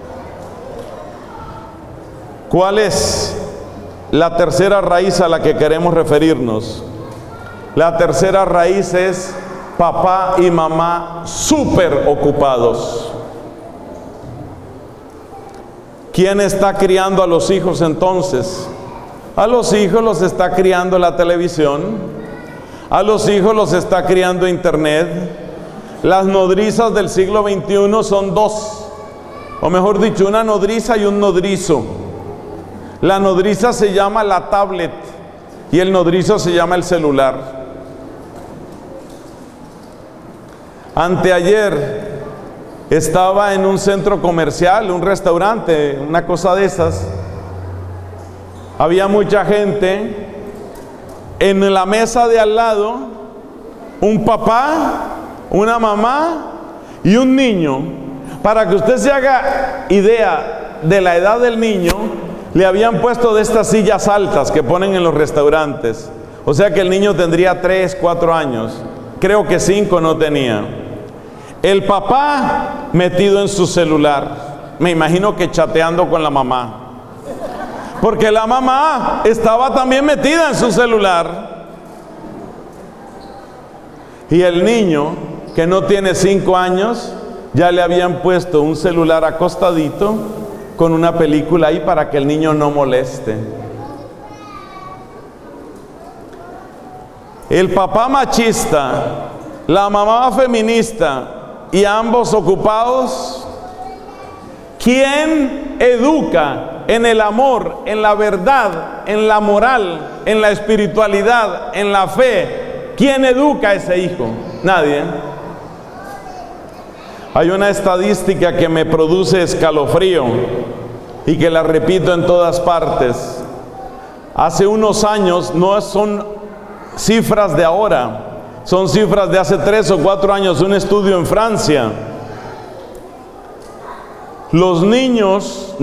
¿Cuál es la tercera raíz a la que queremos referirnos? La tercera raíz es papá y mamá súper ocupados. ¿Quién está criando a los hijos entonces? A los hijos los está criando la televisión, a los hijos los está criando internet. Las nodrizas del siglo XXI son dos, o mejor dicho, una nodriza y un nodrizo. La nodriza se llama la tablet y el nodrizo se llama el celular. Anteayer estaba en un centro comercial, un restaurante, una cosa de esas. Había mucha gente. En la mesa de al lado, un papá, una mamá y un niño. Para que usted se haga idea de la edad del niño, le habían puesto de estas sillas altas que ponen en los restaurantes. O sea que el niño tendría 3, 4 años. Creo que 5 no tenía. El papá metido en su celular, me imagino que chateando con la mamá, porque la mamá estaba también metida en su celular. Y el niño, que no tiene 5 años, ya le habían puesto un celular acostadito con una película ahí para que el niño no moleste. El papá machista, la mamá feminista, y ambos ocupados. ¿Quién educa en el amor, en la verdad, en la moral, en la espiritualidad, en la fe? ¿Quién educa a ese hijo? Nadie. Hay una estadística que me produce escalofrío y que la repito en todas partes. Hace unos años, no son cifras de ahora, son cifras de hace 3 o 4 años, un estudio en Francia. Los niños,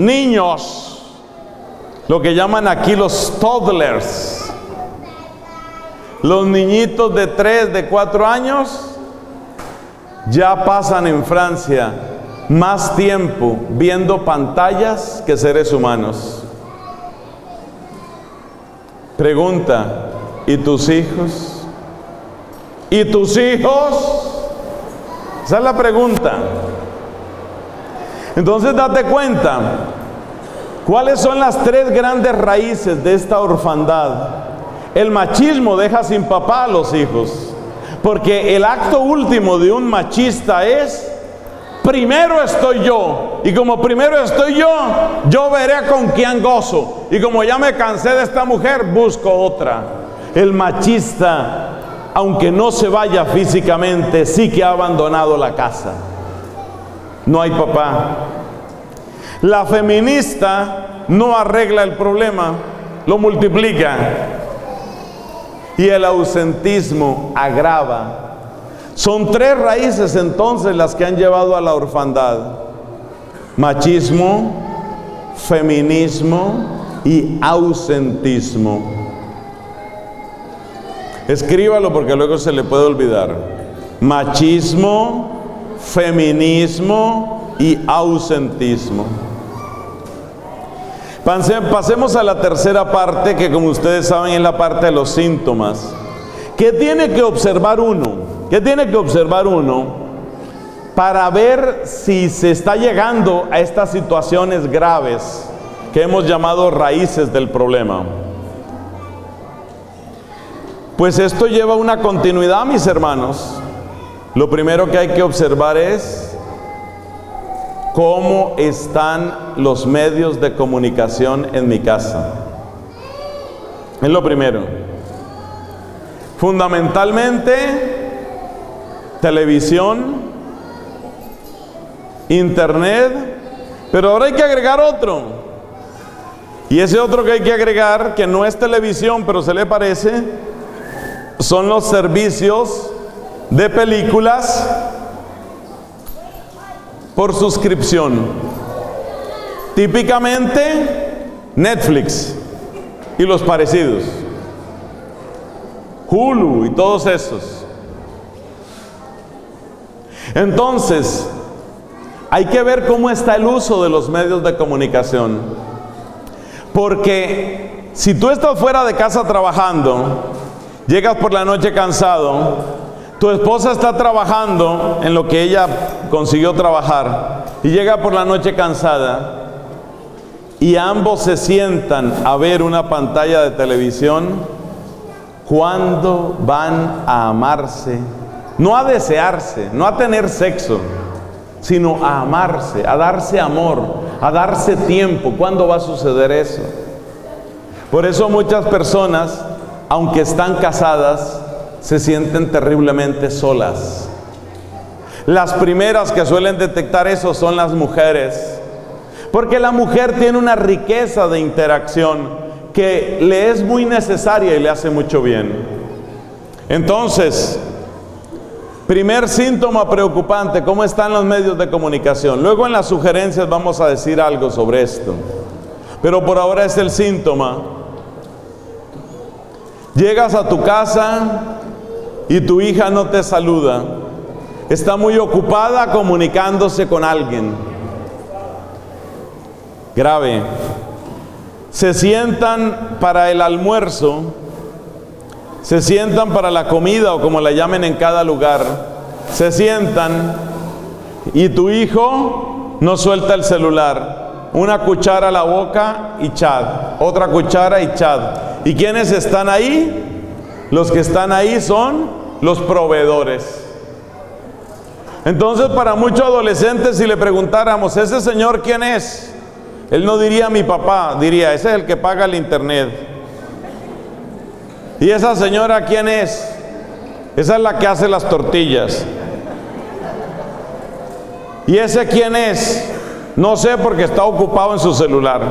lo que llaman aquí los toddlers, los niñitos de 3, de 4 años, ya pasan en Francia más tiempo viendo pantallas que seres humanos. Pregunta, ¿y tus hijos? ¿Y tus hijos? Esa es la pregunta. Entonces date cuenta, ¿cuáles son las 3 grandes raíces de esta orfandad? El machismo deja sin papá a los hijos, porque el acto último de un machista es: primero estoy yo, y como primero estoy yo veré con quién gozo, y como ya me cansé de esta mujer, busco otra. El machista, aunque no se vaya físicamente, sí que ha abandonado la casa. No hay papá. La feminista no arregla el problema, lo multiplica. Y el ausentismo agrava. Son 3 raíces entonces las que han llevado a la orfandad: machismo, feminismo y ausentismo. Escríbalo porque luego se le puede olvidar. Machismo, feminismo y ausentismo. Pasemos a la tercera parte, que como ustedes saben es la parte de los síntomas. ¿Qué tiene que observar uno? ¿Qué tiene que observar uno para ver si se está llegando a estas situaciones graves que hemos llamado raíces del problema? Pues esto lleva una continuidad, mis hermanos. Lo primero que hay que observar es cómo están los medios de comunicación en mi casa. Es lo primero. Fundamentalmente, televisión, internet, pero ahora hay que agregar otro. Y ese otro que hay que agregar, que no es televisión, pero se le parece, son los servicios de películas por suscripción. Típicamente Netflix y los parecidos, Hulu y todos esos. Entonces, hay que ver cómo está el uso de los medios de comunicación. Porque si tú estás fuera de casa trabajando, llegas por la noche cansado, tu esposa está trabajando en lo que ella consiguió trabajar y llega por la noche cansada, y ambos se sientan a ver una pantalla de televisión, ¿cuándo van a amarse? No a desearse, no a tener sexo, sino a amarse, a darse amor, a darse tiempo. ¿Cuándo va a suceder eso? Por eso muchas personas, aunque están casadas, se sienten terriblemente solas. Las primeras que suelen detectar eso son las mujeres, porque la mujer tiene una riqueza de interacción que le es muy necesaria y le hace mucho bien. Entonces, primer síntoma preocupante, ¿cómo están los medios de comunicación? Luego en las sugerencias vamos a decir algo sobre esto, pero por ahora es el síntoma. Llegas a tu casa y tu hija no te saluda, está muy ocupada comunicándose con alguien. Grave. Se sientan para el almuerzo, se sientan para la comida o como la llamen en cada lugar, se sientan y tu hijo no suelta el celular. Una cuchara a la boca y chat, otra cuchara y chat. ¿Y quiénes están ahí? Los que están ahí son los proveedores. Entonces, para muchos adolescentes, si le preguntáramos, ¿ese señor quién es? Él no diría mi papá, diría, ese es el que paga el internet. ¿Y esa señora quién es? Esa es la que hace las tortillas. ¿Y ese quién es? No sé, porque está ocupado en su celular.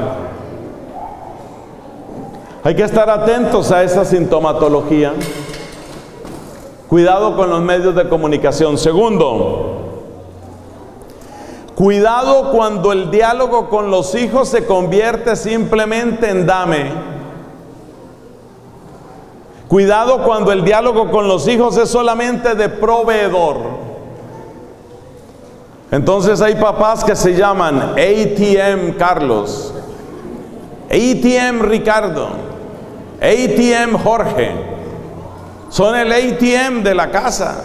Hay que estar atentos a esa sintomatología. Cuidado con los medios de comunicación. Segundo, cuidado cuando el diálogo con los hijos se convierte simplemente en dame. Cuidado cuando el diálogo con los hijos es solamente de proveedor. Entonces hay papás que se llaman ATM Carlos, ATM Ricardo, ATM Jorge. Son el ATM de la casa.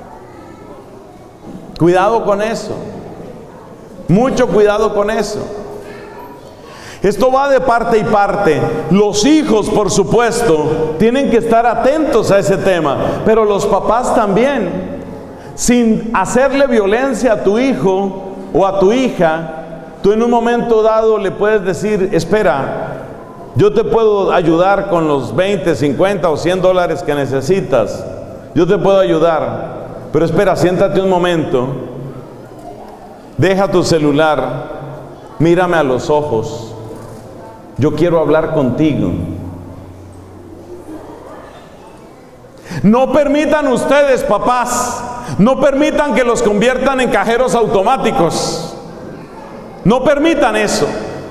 Cuidado con eso. Mucho cuidado con eso. Esto va de parte y parte. Los hijos, por supuesto, tienen que estar atentos a ese tema, pero los papás también. Sin hacerle violencia a tu hijo o a tu hija, tú en un momento dado le puedes decir, espera, yo te puedo ayudar con los 20, 50 o 100 dólares que necesitas. Yo te puedo ayudar, pero espera, siéntate un momento. Deja tu celular, mírame a los ojos. Yo quiero hablar contigo. No permitan ustedes, papás, no permitan que los conviertan en cajeros automáticos. No permitan eso.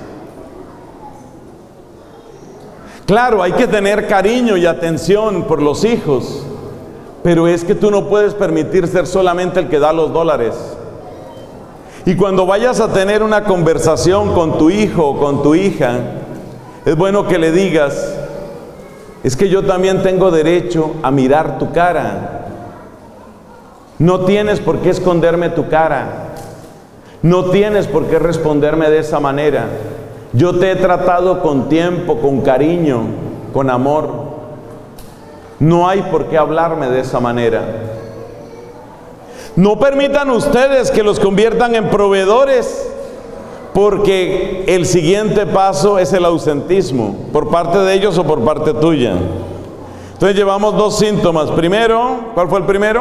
Claro, hay que tener cariño y atención por los hijos, pero es que tú no puedes permitir ser solamente el que da los dólares. Y cuando vayas a tener una conversación con tu hijo o con tu hija, es bueno que le digas, es que yo también tengo derecho a mirar tu cara. No tienes por qué esconderme tu cara. No tienes por qué responderme de esa manera. Yo te he tratado con tiempo, con cariño, con amor. No hay por qué hablarme de esa manera. No permitan ustedes que los conviertan en proveedores, porque el siguiente paso es el ausentismo, por parte de ellos o por parte tuya. Entonces llevamos dos síntomas. Primero, ¿cuál fue el primero?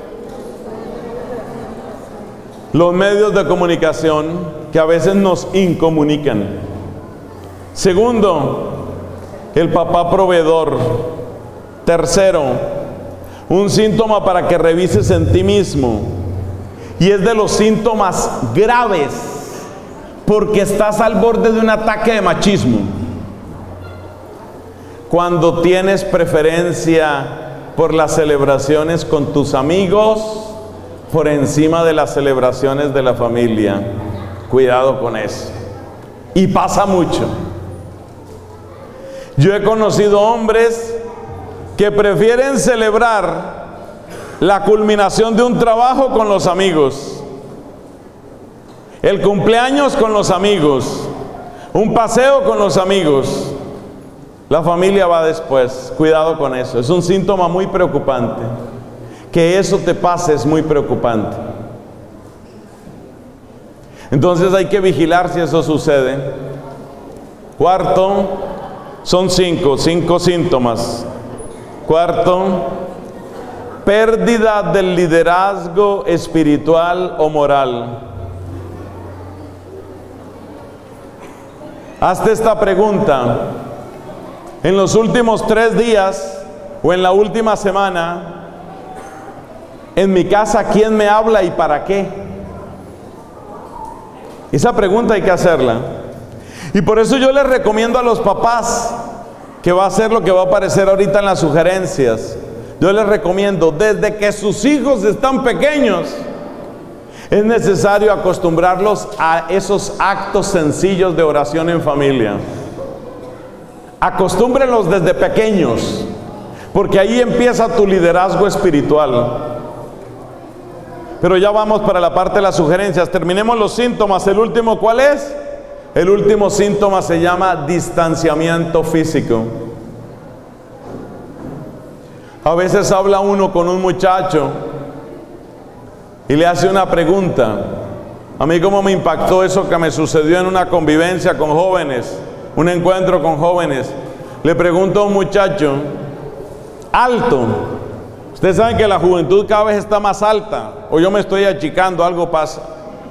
Los medios de comunicación que a veces nos incomunican. Segundo, el papá proveedor. Tercero, un síntoma para que revises en ti mismo. Y es de los síntomas graves, porque estás al borde de un ataque de machismo. Cuando tienes preferencia por las celebraciones con tus amigos por encima de las celebraciones de la familia. Cuidado con eso. Y pasa mucho. Yo he conocido hombres que prefieren celebrar la culminación de un trabajo con los amigos, el cumpleaños con los amigos, un paseo con los amigos. La familia va después. Cuidado con eso. Es un síntoma muy preocupante. Que eso te pase es muy preocupante. Entonces hay que vigilar si eso sucede. Cuarto, son cinco síntomas. Cuarto, pérdida del liderazgo espiritual o moral. Hazte esta pregunta. En los últimos 3 días o en la última semana, en mi casa, ¿quién me habla y para qué? Esa pregunta hay que hacerla. Y por eso yo les recomiendo a los papás, que va a ser lo que va a aparecer ahorita en las sugerencias. Yo les recomiendo, desde que sus hijos están pequeños, es necesario acostumbrarlos a esos actos sencillos de oración en familia. Acostúmbrenlos desde pequeños, porque ahí empieza tu liderazgo espiritual. Pero ya vamos para la parte de las sugerencias. Terminemos los síntomas. El último, ¿cuál es? El último síntoma se llama distanciamiento físico. A veces habla uno con un muchacho y le hace una pregunta. A mí cómo me impactó eso que me sucedió en una convivencia con jóvenes, un encuentro con jóvenes. Le pregunto a un muchacho, alto. Ustedes saben que la juventud cada vez está más alta, o yo me estoy achicando, algo pasa.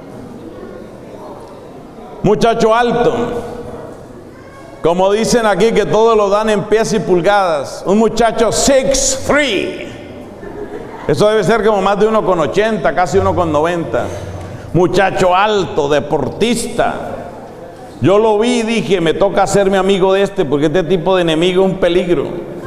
Muchacho alto, como dicen aquí que todo lo dan en pies y pulgadas, un muchacho 6'3". Eso debe ser como más de 1,80, casi 1,90. Muchacho alto, deportista. Yo lo vi y dije, me toca hacerme amigo de este, porque este tipo de enemigo es un peligro.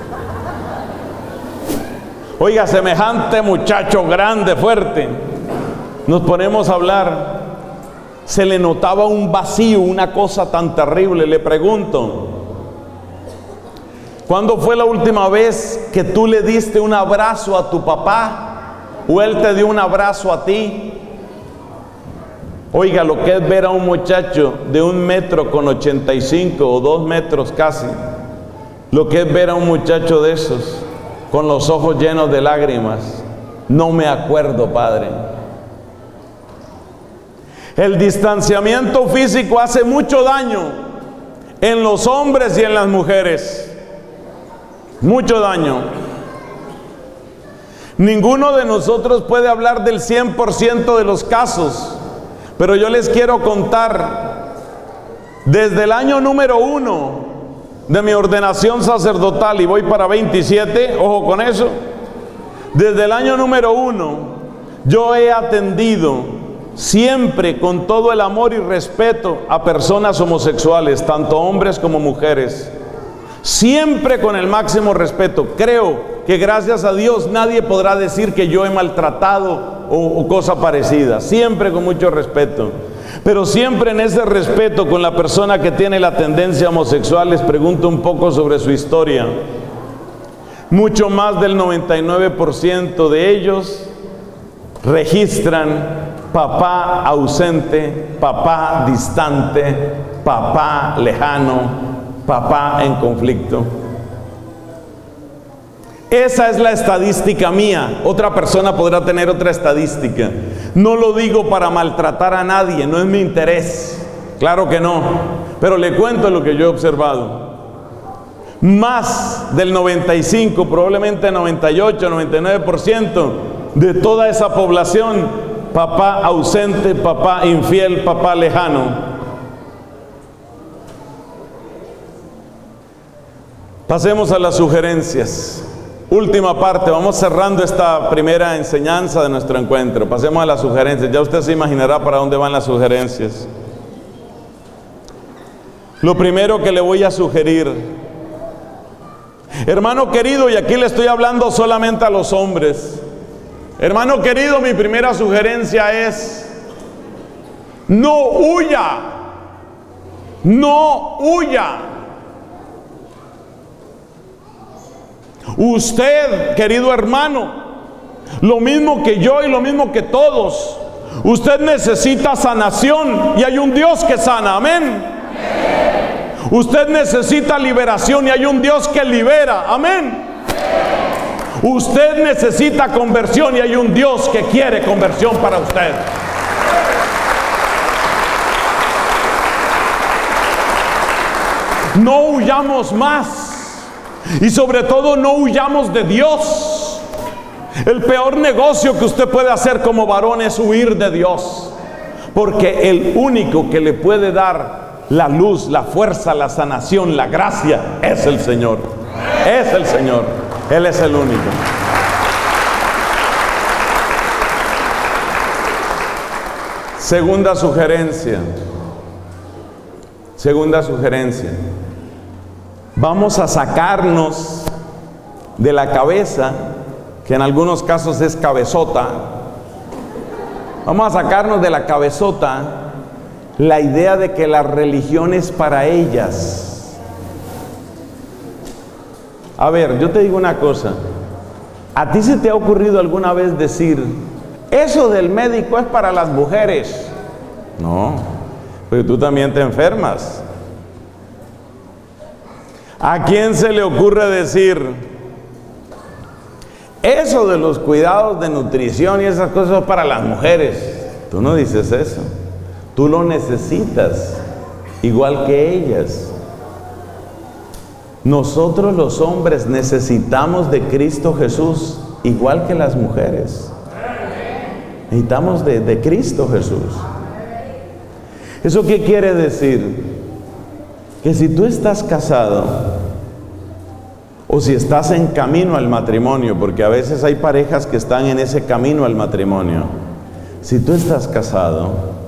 Oiga, semejante muchacho grande, fuerte. Nos ponemos a hablar. Se le notaba un vacío, una cosa tan terrible. Le pregunto, ¿cuándo fue la última vez que tú le diste un abrazo a tu papá? ¿O él te dio un abrazo a ti? Oiga, lo que es ver a un muchacho de 1,85 m o 2 metros casi. Lo que es ver a un muchacho de esos, con los ojos llenos de lágrimas. No me acuerdo, Padre. El distanciamiento físico hace mucho daño en los hombres y en las mujeres. Mucho daño. Ninguno de nosotros puede hablar del 100% de los casos, pero yo les quiero contar, desde el año número 1 de mi ordenación sacerdotal, y voy para 27, ojo con eso, desde el año número 1, yo he atendido siempre con todo el amor y respeto a personas homosexuales, tanto hombres como mujeres, siempre con el máximo respeto. Creo que gracias a Dios nadie podrá decir que yo he maltratado o cosa parecida, siempre con mucho respeto. Pero siempre en ese respeto con la persona que tiene la tendencia homosexual, les pregunto un poco sobre su historia. Mucho más del 99% de ellos registran papá ausente, papá distante, papá lejano, papá en conflicto. Esa es la estadística mía. Otra persona podrá tener otra estadística. No lo digo para maltratar a nadie, no es mi interés. Claro que no. Pero le cuento lo que yo he observado. Más del 95, probablemente 98, 99% de toda esa población, papá ausente, papá infiel, papá lejano. Pasemos a las sugerencias. última parte, vamos cerrando esta primera enseñanza de nuestro encuentro. Pasemos a las sugerencias. Ya usted se imaginará para dónde van las sugerencias. Lo primero que le voy a sugerir, hermano querido, y aquí le estoy hablando solamente a los hombres. Hermano querido, mi primera sugerencia es: no huya, no huya. Usted, querido hermano, lo mismo que yo y lo mismo que todos, usted necesita sanación y hay un Dios que sana, amén. Usted necesita liberación y hay un Dios que libera, amén. Usted necesita conversión y hay un Dios que quiere conversión para usted. No huyamos más. Y sobre todo no huyamos de Dios. El peor negocio que usted puede hacer como varón es huir de Dios. Porque el único que le puede dar la luz, la fuerza, la sanación, la gracia es el Señor. Es el Señor. Él es el único. Segunda sugerencia. Segunda sugerencia. Vamos a sacarnos de la cabeza, que en algunos casos es cabezota. Vamos a sacarnos de la cabezota la idea de que la religión es para ellas. A ver, yo te digo una cosa. ¿A ti se te ha ocurrido alguna vez decir, eso del médico es para las mujeres? No, porque tú también te enfermas. ¿A quién se le ocurre decir, eso de los cuidados de nutrición y esas cosas es para las mujeres? Tú no dices eso. Tú lo necesitas, igual que ellas. Nosotros los hombres necesitamos de Cristo Jesús, igual que las mujeres. Necesitamos de Cristo Jesús. ¿Eso qué quiere decir? Que si tú estás casado, o si estás en camino al matrimonio, porque a veces hay parejas que están en ese camino al matrimonio. Si tú estás casado,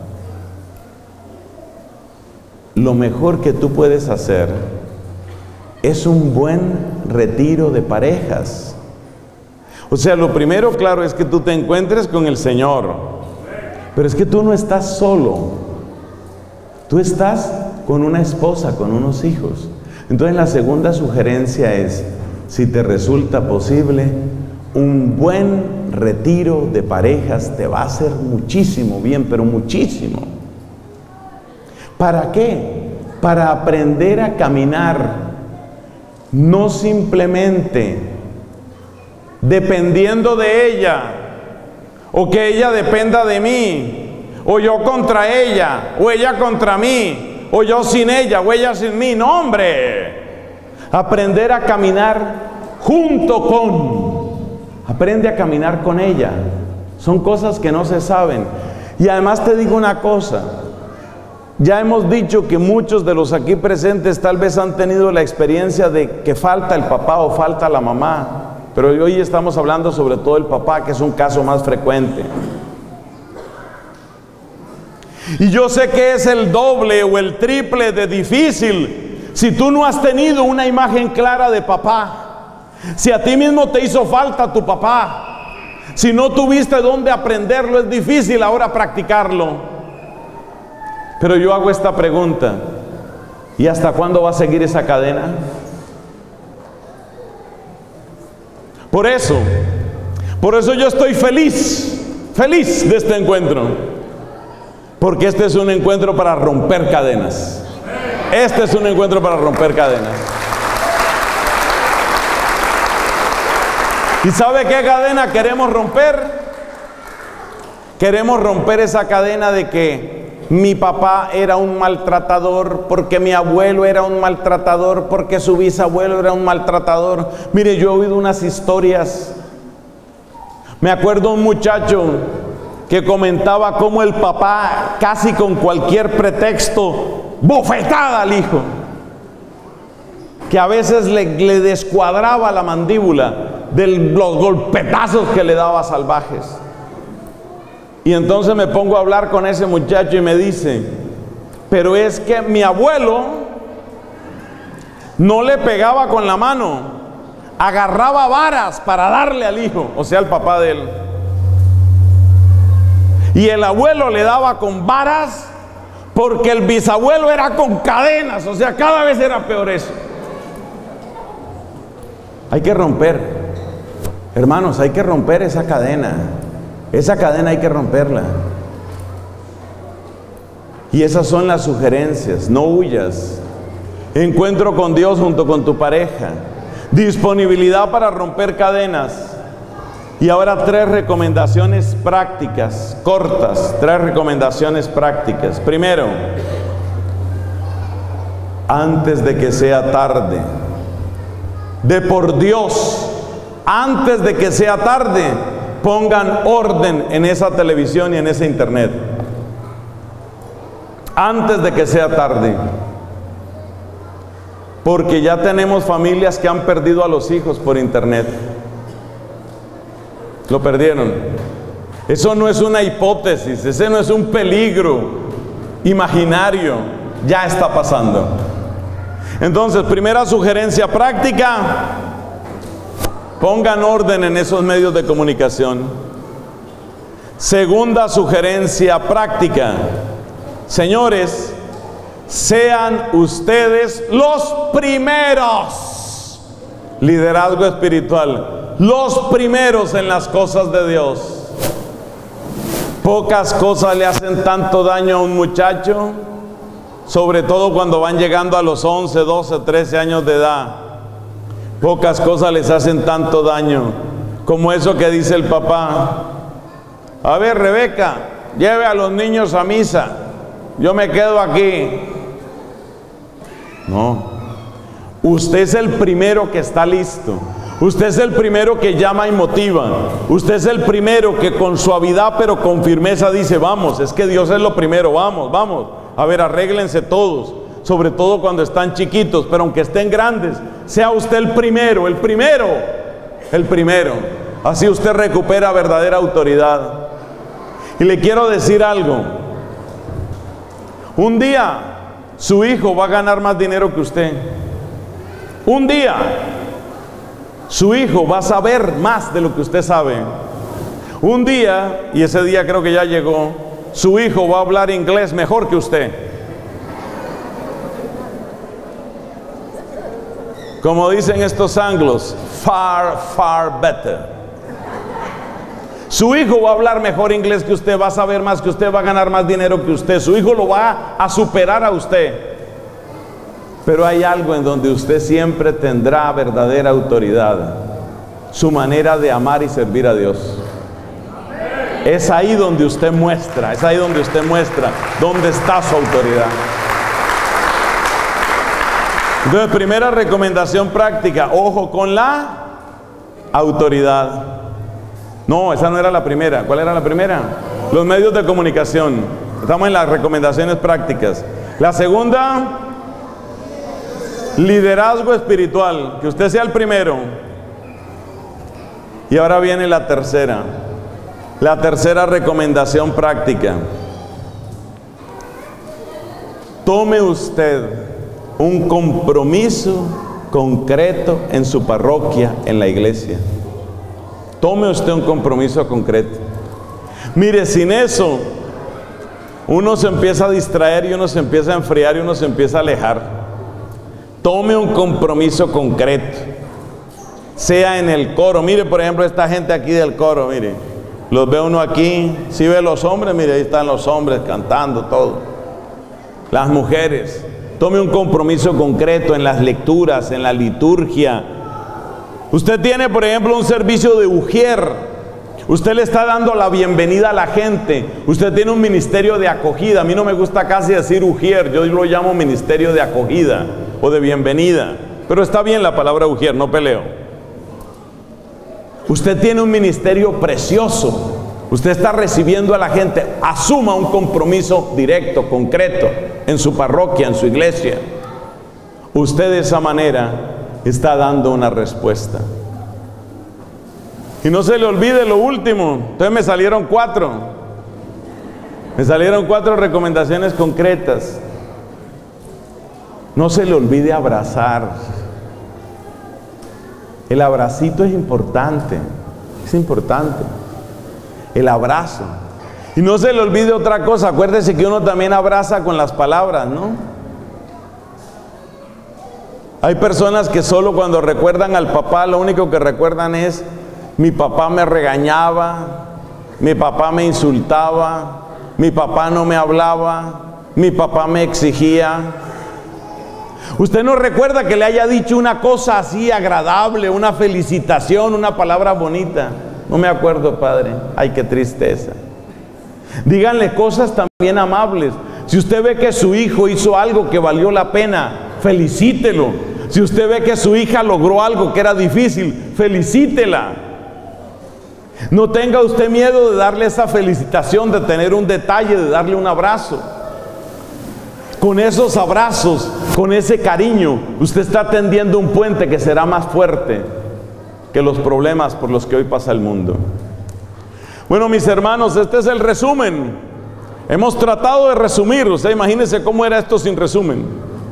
lo mejor que tú puedes hacer es un buen retiro de parejas. O sea, lo primero, claro, es que tú te encuentres con el Señor. Pero es que tú no estás solo. Tú estás con una esposa, con unos hijos. Entonces la segunda sugerencia es, si te resulta posible, un buen retiro de parejas te va a hacer muchísimo bien, pero muchísimo. ¿Para qué? Para aprender a caminar, no simplemente dependiendo de ella, o que ella dependa de mí, o yo contra ella, o ella contra mí, o yo sin ella, o ella sin mí. No, hombre. Aprender a caminar junto con. Aprende a caminar con ella. Son cosas que no se saben. Y además te digo una cosa. Ya hemos dicho que muchos de los aquí presentes tal vez han tenido la experiencia de que falta el papá o falta la mamá. Pero hoy estamos hablando sobre todo el papá, que es un caso más frecuente. Y yo sé que es el doble o el triple de difícil si tú no has tenido una imagen clara de papá. Si a ti mismo te hizo falta tu papá, si no tuviste dónde aprenderlo, es difícil ahora practicarlo. Pero yo hago esta pregunta: ¿y hasta cuándo va a seguir esa cadena? Por eso yo estoy feliz de este encuentro. Porque este es un encuentro para romper cadenas. Este es un encuentro para romper cadenas. ¿Y sabe qué cadena queremos romper? Queremos romper esa cadena de que mi papá era un maltratador, porque mi abuelo era un maltratador, porque su bisabuelo era un maltratador. Mire, yo he oído unas historias. Me acuerdo un muchacho que comentaba cómo el papá, casi con cualquier pretexto, bofetada al hijo, que a veces le descuadraba la mandíbula. de los golpetazos que le daba salvajes. Y entonces me pongo a hablar con ese muchacho y me dice, pero es que mi abuelo no le pegaba con la mano, agarraba varas para darle al hijo, o sea, al papá de él. Y el abuelo le daba con varas porque el bisabuelo era con cadenas, o sea, cada vez era peor eso. Hay que romper, hermanos, hay que romper esa cadena. Esa cadena hay que romperla. Y esas son las sugerencias. No huyas. Encuentro con Dios junto con tu pareja. Disponibilidad para romper cadenas. Y ahora 3 recomendaciones prácticas, cortas. 3 recomendaciones prácticas. Primero, antes de que sea tarde, de por Dios, antes de que sea tarde, pongan orden en esa televisión y en ese internet. Antes de que sea tarde. Porque ya tenemos familias que han perdido a los hijos por internet. Lo perdieron. Eso no es una hipótesis, ese no es un peligro imaginario, ya está pasando. Entonces, primera sugerencia práctica, pongan orden en esos medios de comunicación. Segunda sugerencia práctica, señores, sean ustedes los primeros. Liderazgo espiritual, los primeros en las cosas de Dios. Pocas cosas le hacen tanto daño a un muchacho, sobre todo cuando van llegando a los 11, 12, 13 años de edad. Pocas cosas les hacen tanto daño como eso que dice el papá. A ver, Rebeca, lleve a los niños a misa, yo me quedo aquí. No, usted es el primero que está listo. Usted es el primero que llama y motiva. Usted es el primero que con suavidad pero con firmeza dice, vamos, es que Dios es lo primero, vamos, vamos. A ver, arréglense todos, sobre todo cuando están chiquitos, pero aunque estén grandes, sea usted el primero, el primero, el primero. Así usted recupera verdadera autoridad. Y le quiero decir algo. Un día su hijo va a ganar más dinero que usted. Un día su hijo va a saber más de lo que usted sabe. Un día, y ese día creo que ya llegó, su hijo va a hablar inglés mejor que usted. Como dicen estos anglos, far, far better. Su hijo va a hablar mejor inglés que usted, va a saber más que usted, va a ganar más dinero que usted. Su hijo lo va a superar a usted. Pero hay algo en donde usted siempre tendrá verdadera autoridad. Su manera de amar y servir a Dios. Es ahí donde usted muestra, es ahí donde usted muestra dónde está su autoridad. Entonces, primera recomendación práctica, ojo con la autoridad. No, esa no era la primera. ¿Cuál era la primera? Los medios de comunicación. Estamos en las recomendaciones prácticas. La segunda, liderazgo espiritual, que usted sea el primero. Y ahora viene la tercera recomendación práctica. Tome usted un compromiso concreto en su parroquia, en la iglesia. Tome usted un compromiso concreto. Mire, sin eso uno se empieza a distraer y uno se empieza a enfriar y uno se empieza a alejar. Tome un compromiso concreto, sea en el coro. Mire, por ejemplo, esta gente aquí del coro, mire, los ve uno aquí. Si ve los hombres, mire, ahí están los hombres cantando todo. Las mujeres, tome un compromiso concreto en las lecturas, en la liturgia. Usted tiene, por ejemplo, un servicio de ujier. Usted le está dando la bienvenida a la gente. Usted tiene un ministerio de acogida. A mí no me gusta casi decir ujier, yo lo llamo ministerio de acogida o de bienvenida. Pero está bien la palabra ujier, no peleo. Usted tiene un ministerio precioso. Usted está recibiendo a la gente. Asuma un compromiso directo, concreto, en su parroquia, en su iglesia. Usted de esa manera está dando una respuesta. Y no se le olvide lo último. Entonces me salieron 4. Me salieron 4 recomendaciones concretas. No se le olvide abrazar. El abracito es importante. Es importante. El abrazo. Y no se le olvide otra cosa. Acuérdese que uno también abraza con las palabras, ¿no? Hay personas que solo cuando recuerdan al papá, lo único que recuerdan es: mi papá me regañaba, mi papá me insultaba, mi papá no me hablaba, mi papá me exigía. Usted no recuerda que le haya dicho una cosa así agradable, una felicitación, una palabra bonita. No me acuerdo, padre. Ay, qué tristeza. Díganle cosas también amables. Si usted ve que su hijo hizo algo que valió la pena, felicítelo. Si usted ve que su hija logró algo que era difícil, felicítela. No tenga usted miedo de darle esa felicitación, de tener un detalle, de darle un abrazo. Con esos abrazos, con ese cariño, usted está tendiendo un puente que será más fuerte que los problemas por los que hoy pasa el mundo. Bueno, mis hermanos, este es el resumen. Hemos tratado de resumir. Usted imagínese cómo era esto sin resumen.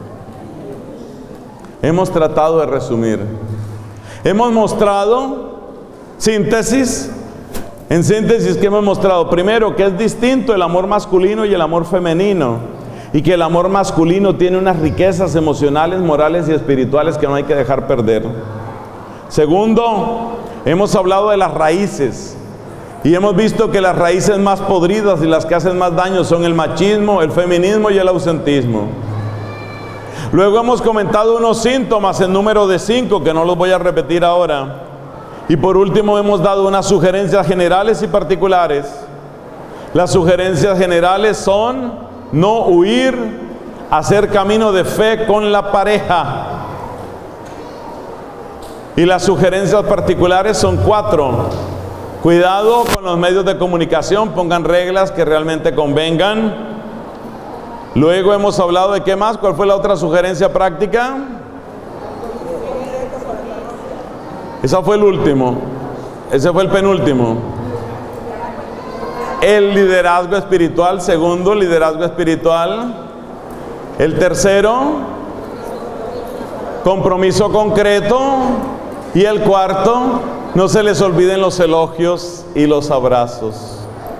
Hemos tratado de resumir. Hemos mostrado síntesis. En síntesis, ¿qué hemos mostrado? Primero, que es distinto el amor masculino y el amor femenino, y que el amor masculino tiene unas riquezas emocionales, morales y espirituales que no hay que dejar perder. Segundo, hemos hablado de las raíces, y hemos visto que las raíces más podridas y las que hacen más daño son el machismo, el feminismo y el ausentismo. Luego hemos comentado unos síntomas en número de 5, que no los voy a repetir ahora. Y por último hemos dado unas sugerencias generales y particulares. Las sugerencias generales son: no huir, hacer camino de fe con la pareja. Y las sugerencias particulares son 4. Cuidado con los medios de comunicación, pongan reglas que realmente convengan. Luego hemos hablado de qué más. ¿Cuál fue la otra sugerencia práctica? Esa fue el último. Ese fue el penúltimo. El liderazgo espiritual. Segundo, liderazgo espiritual. El tercero, compromiso concreto. Y el cuarto, no se les olviden los elogios y los abrazos.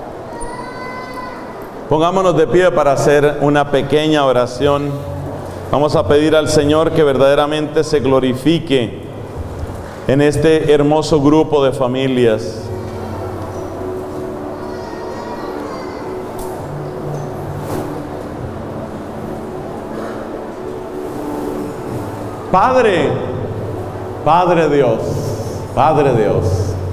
Pongámonos de pie para hacer una pequeña oración. Vamos a pedir al Señor que verdaderamente se glorifique en este hermoso grupo de familias. Padre, Padre Dios, Padre Dios.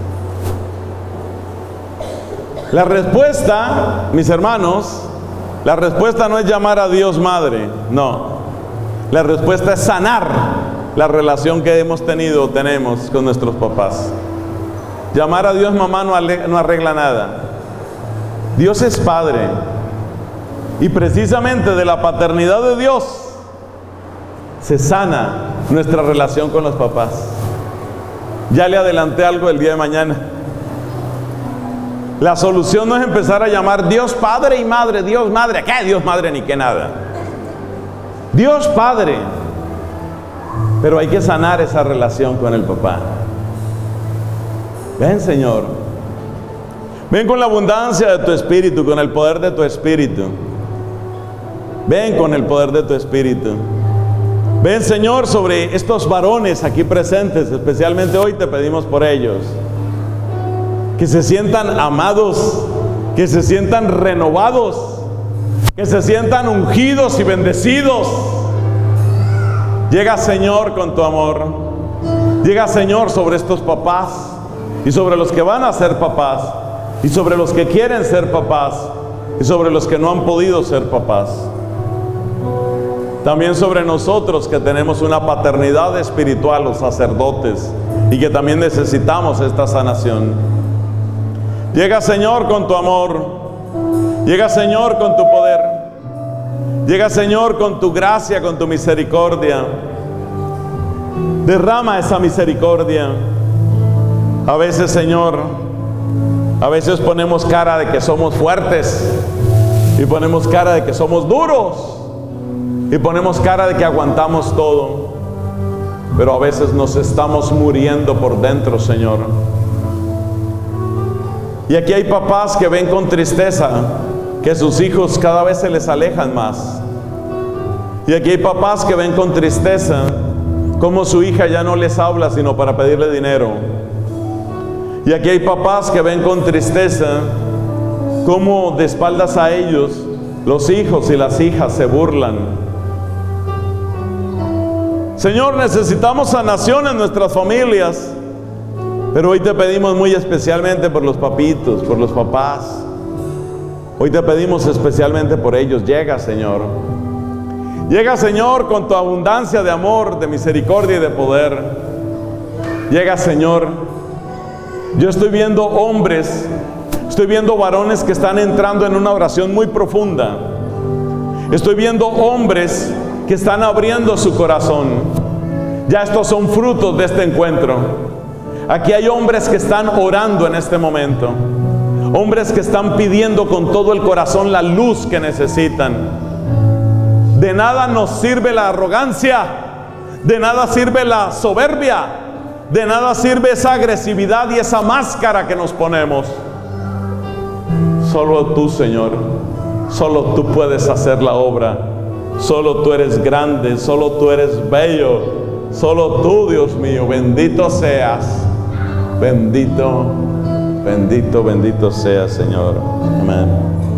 La respuesta, mis hermanos, la respuesta no es llamar a Dios madre, no. La respuesta es sanar la relación que hemos tenido o tenemos con nuestros papás. Llamar a Dios mamá no arregla nada. Dios es Padre. Y precisamente de la paternidad de Dios se sana nuestra relación con los papás. Ya le adelanté algo el día de mañana. La solución no es empezar a llamar Dios Padre y Madre, Dios Madre. ¿Qué? Dios Madre ni qué nada. Dios Padre. Pero hay que sanar esa relación con el papá. Ven, Señor. Ven con la abundancia de tu espíritu, con el poder de tu espíritu. Ven con el poder de tu espíritu. Ven, Señor, sobre estos varones aquí presentes, especialmente hoy te pedimos por ellos. Que se sientan amados, que se sientan renovados, que se sientan ungidos y bendecidos. Llega, Señor, con tu amor. Llega, Señor, sobre estos papás y sobre los que van a ser papás y sobre los que quieren ser papás y sobre los que no han podido ser papás. También sobre nosotros que tenemos una paternidad espiritual, los sacerdotes, y que también necesitamos esta sanación. Llega, Señor, con tu amor. Llega, Señor, con tu poder. Llega, Señor, con tu gracia, con tu misericordia. Derrama esa misericordia. A veces, Señor, a veces ponemos cara de que somos fuertes, y ponemos cara de que somos duros, y ponemos cara de que aguantamos todo, pero a veces nos estamos muriendo por dentro, Señor. Y aquí hay papás que ven con tristeza que sus hijos cada vez se les alejan más. Y aquí hay papás que ven con tristeza como su hija ya no les habla sino para pedirle dinero. Y aquí hay papás que ven con tristeza como de espaldas a ellos los hijos y las hijas se burlan. Señor, necesitamos sanación en nuestras familias, pero hoy te pedimos muy especialmente por los papitos, por los papás. Hoy te pedimos especialmente por ellos. Llega, Señor. Llega, Señor, con tu abundancia de amor, de misericordia y de poder. Llega, Señor. Yo estoy viendo hombres, estoy viendo varones que están entrando en una oración muy profunda. Estoy viendo hombres que están abriendo su corazón. Ya estos son frutos de este encuentro. Aquí hay hombres que están orando en este momento. Hombres que están pidiendo con todo el corazón la luz que necesitan. De nada nos sirve la arrogancia, de nada sirve la soberbia, de nada sirve esa agresividad y esa máscara que nos ponemos. Solo tú, Señor, solo tú puedes hacer la obra. Solo tú eres grande, solo tú eres bello, solo tú, Dios mío, bendito seas. Bendito, bendito, bendito seas, Señor. Amén.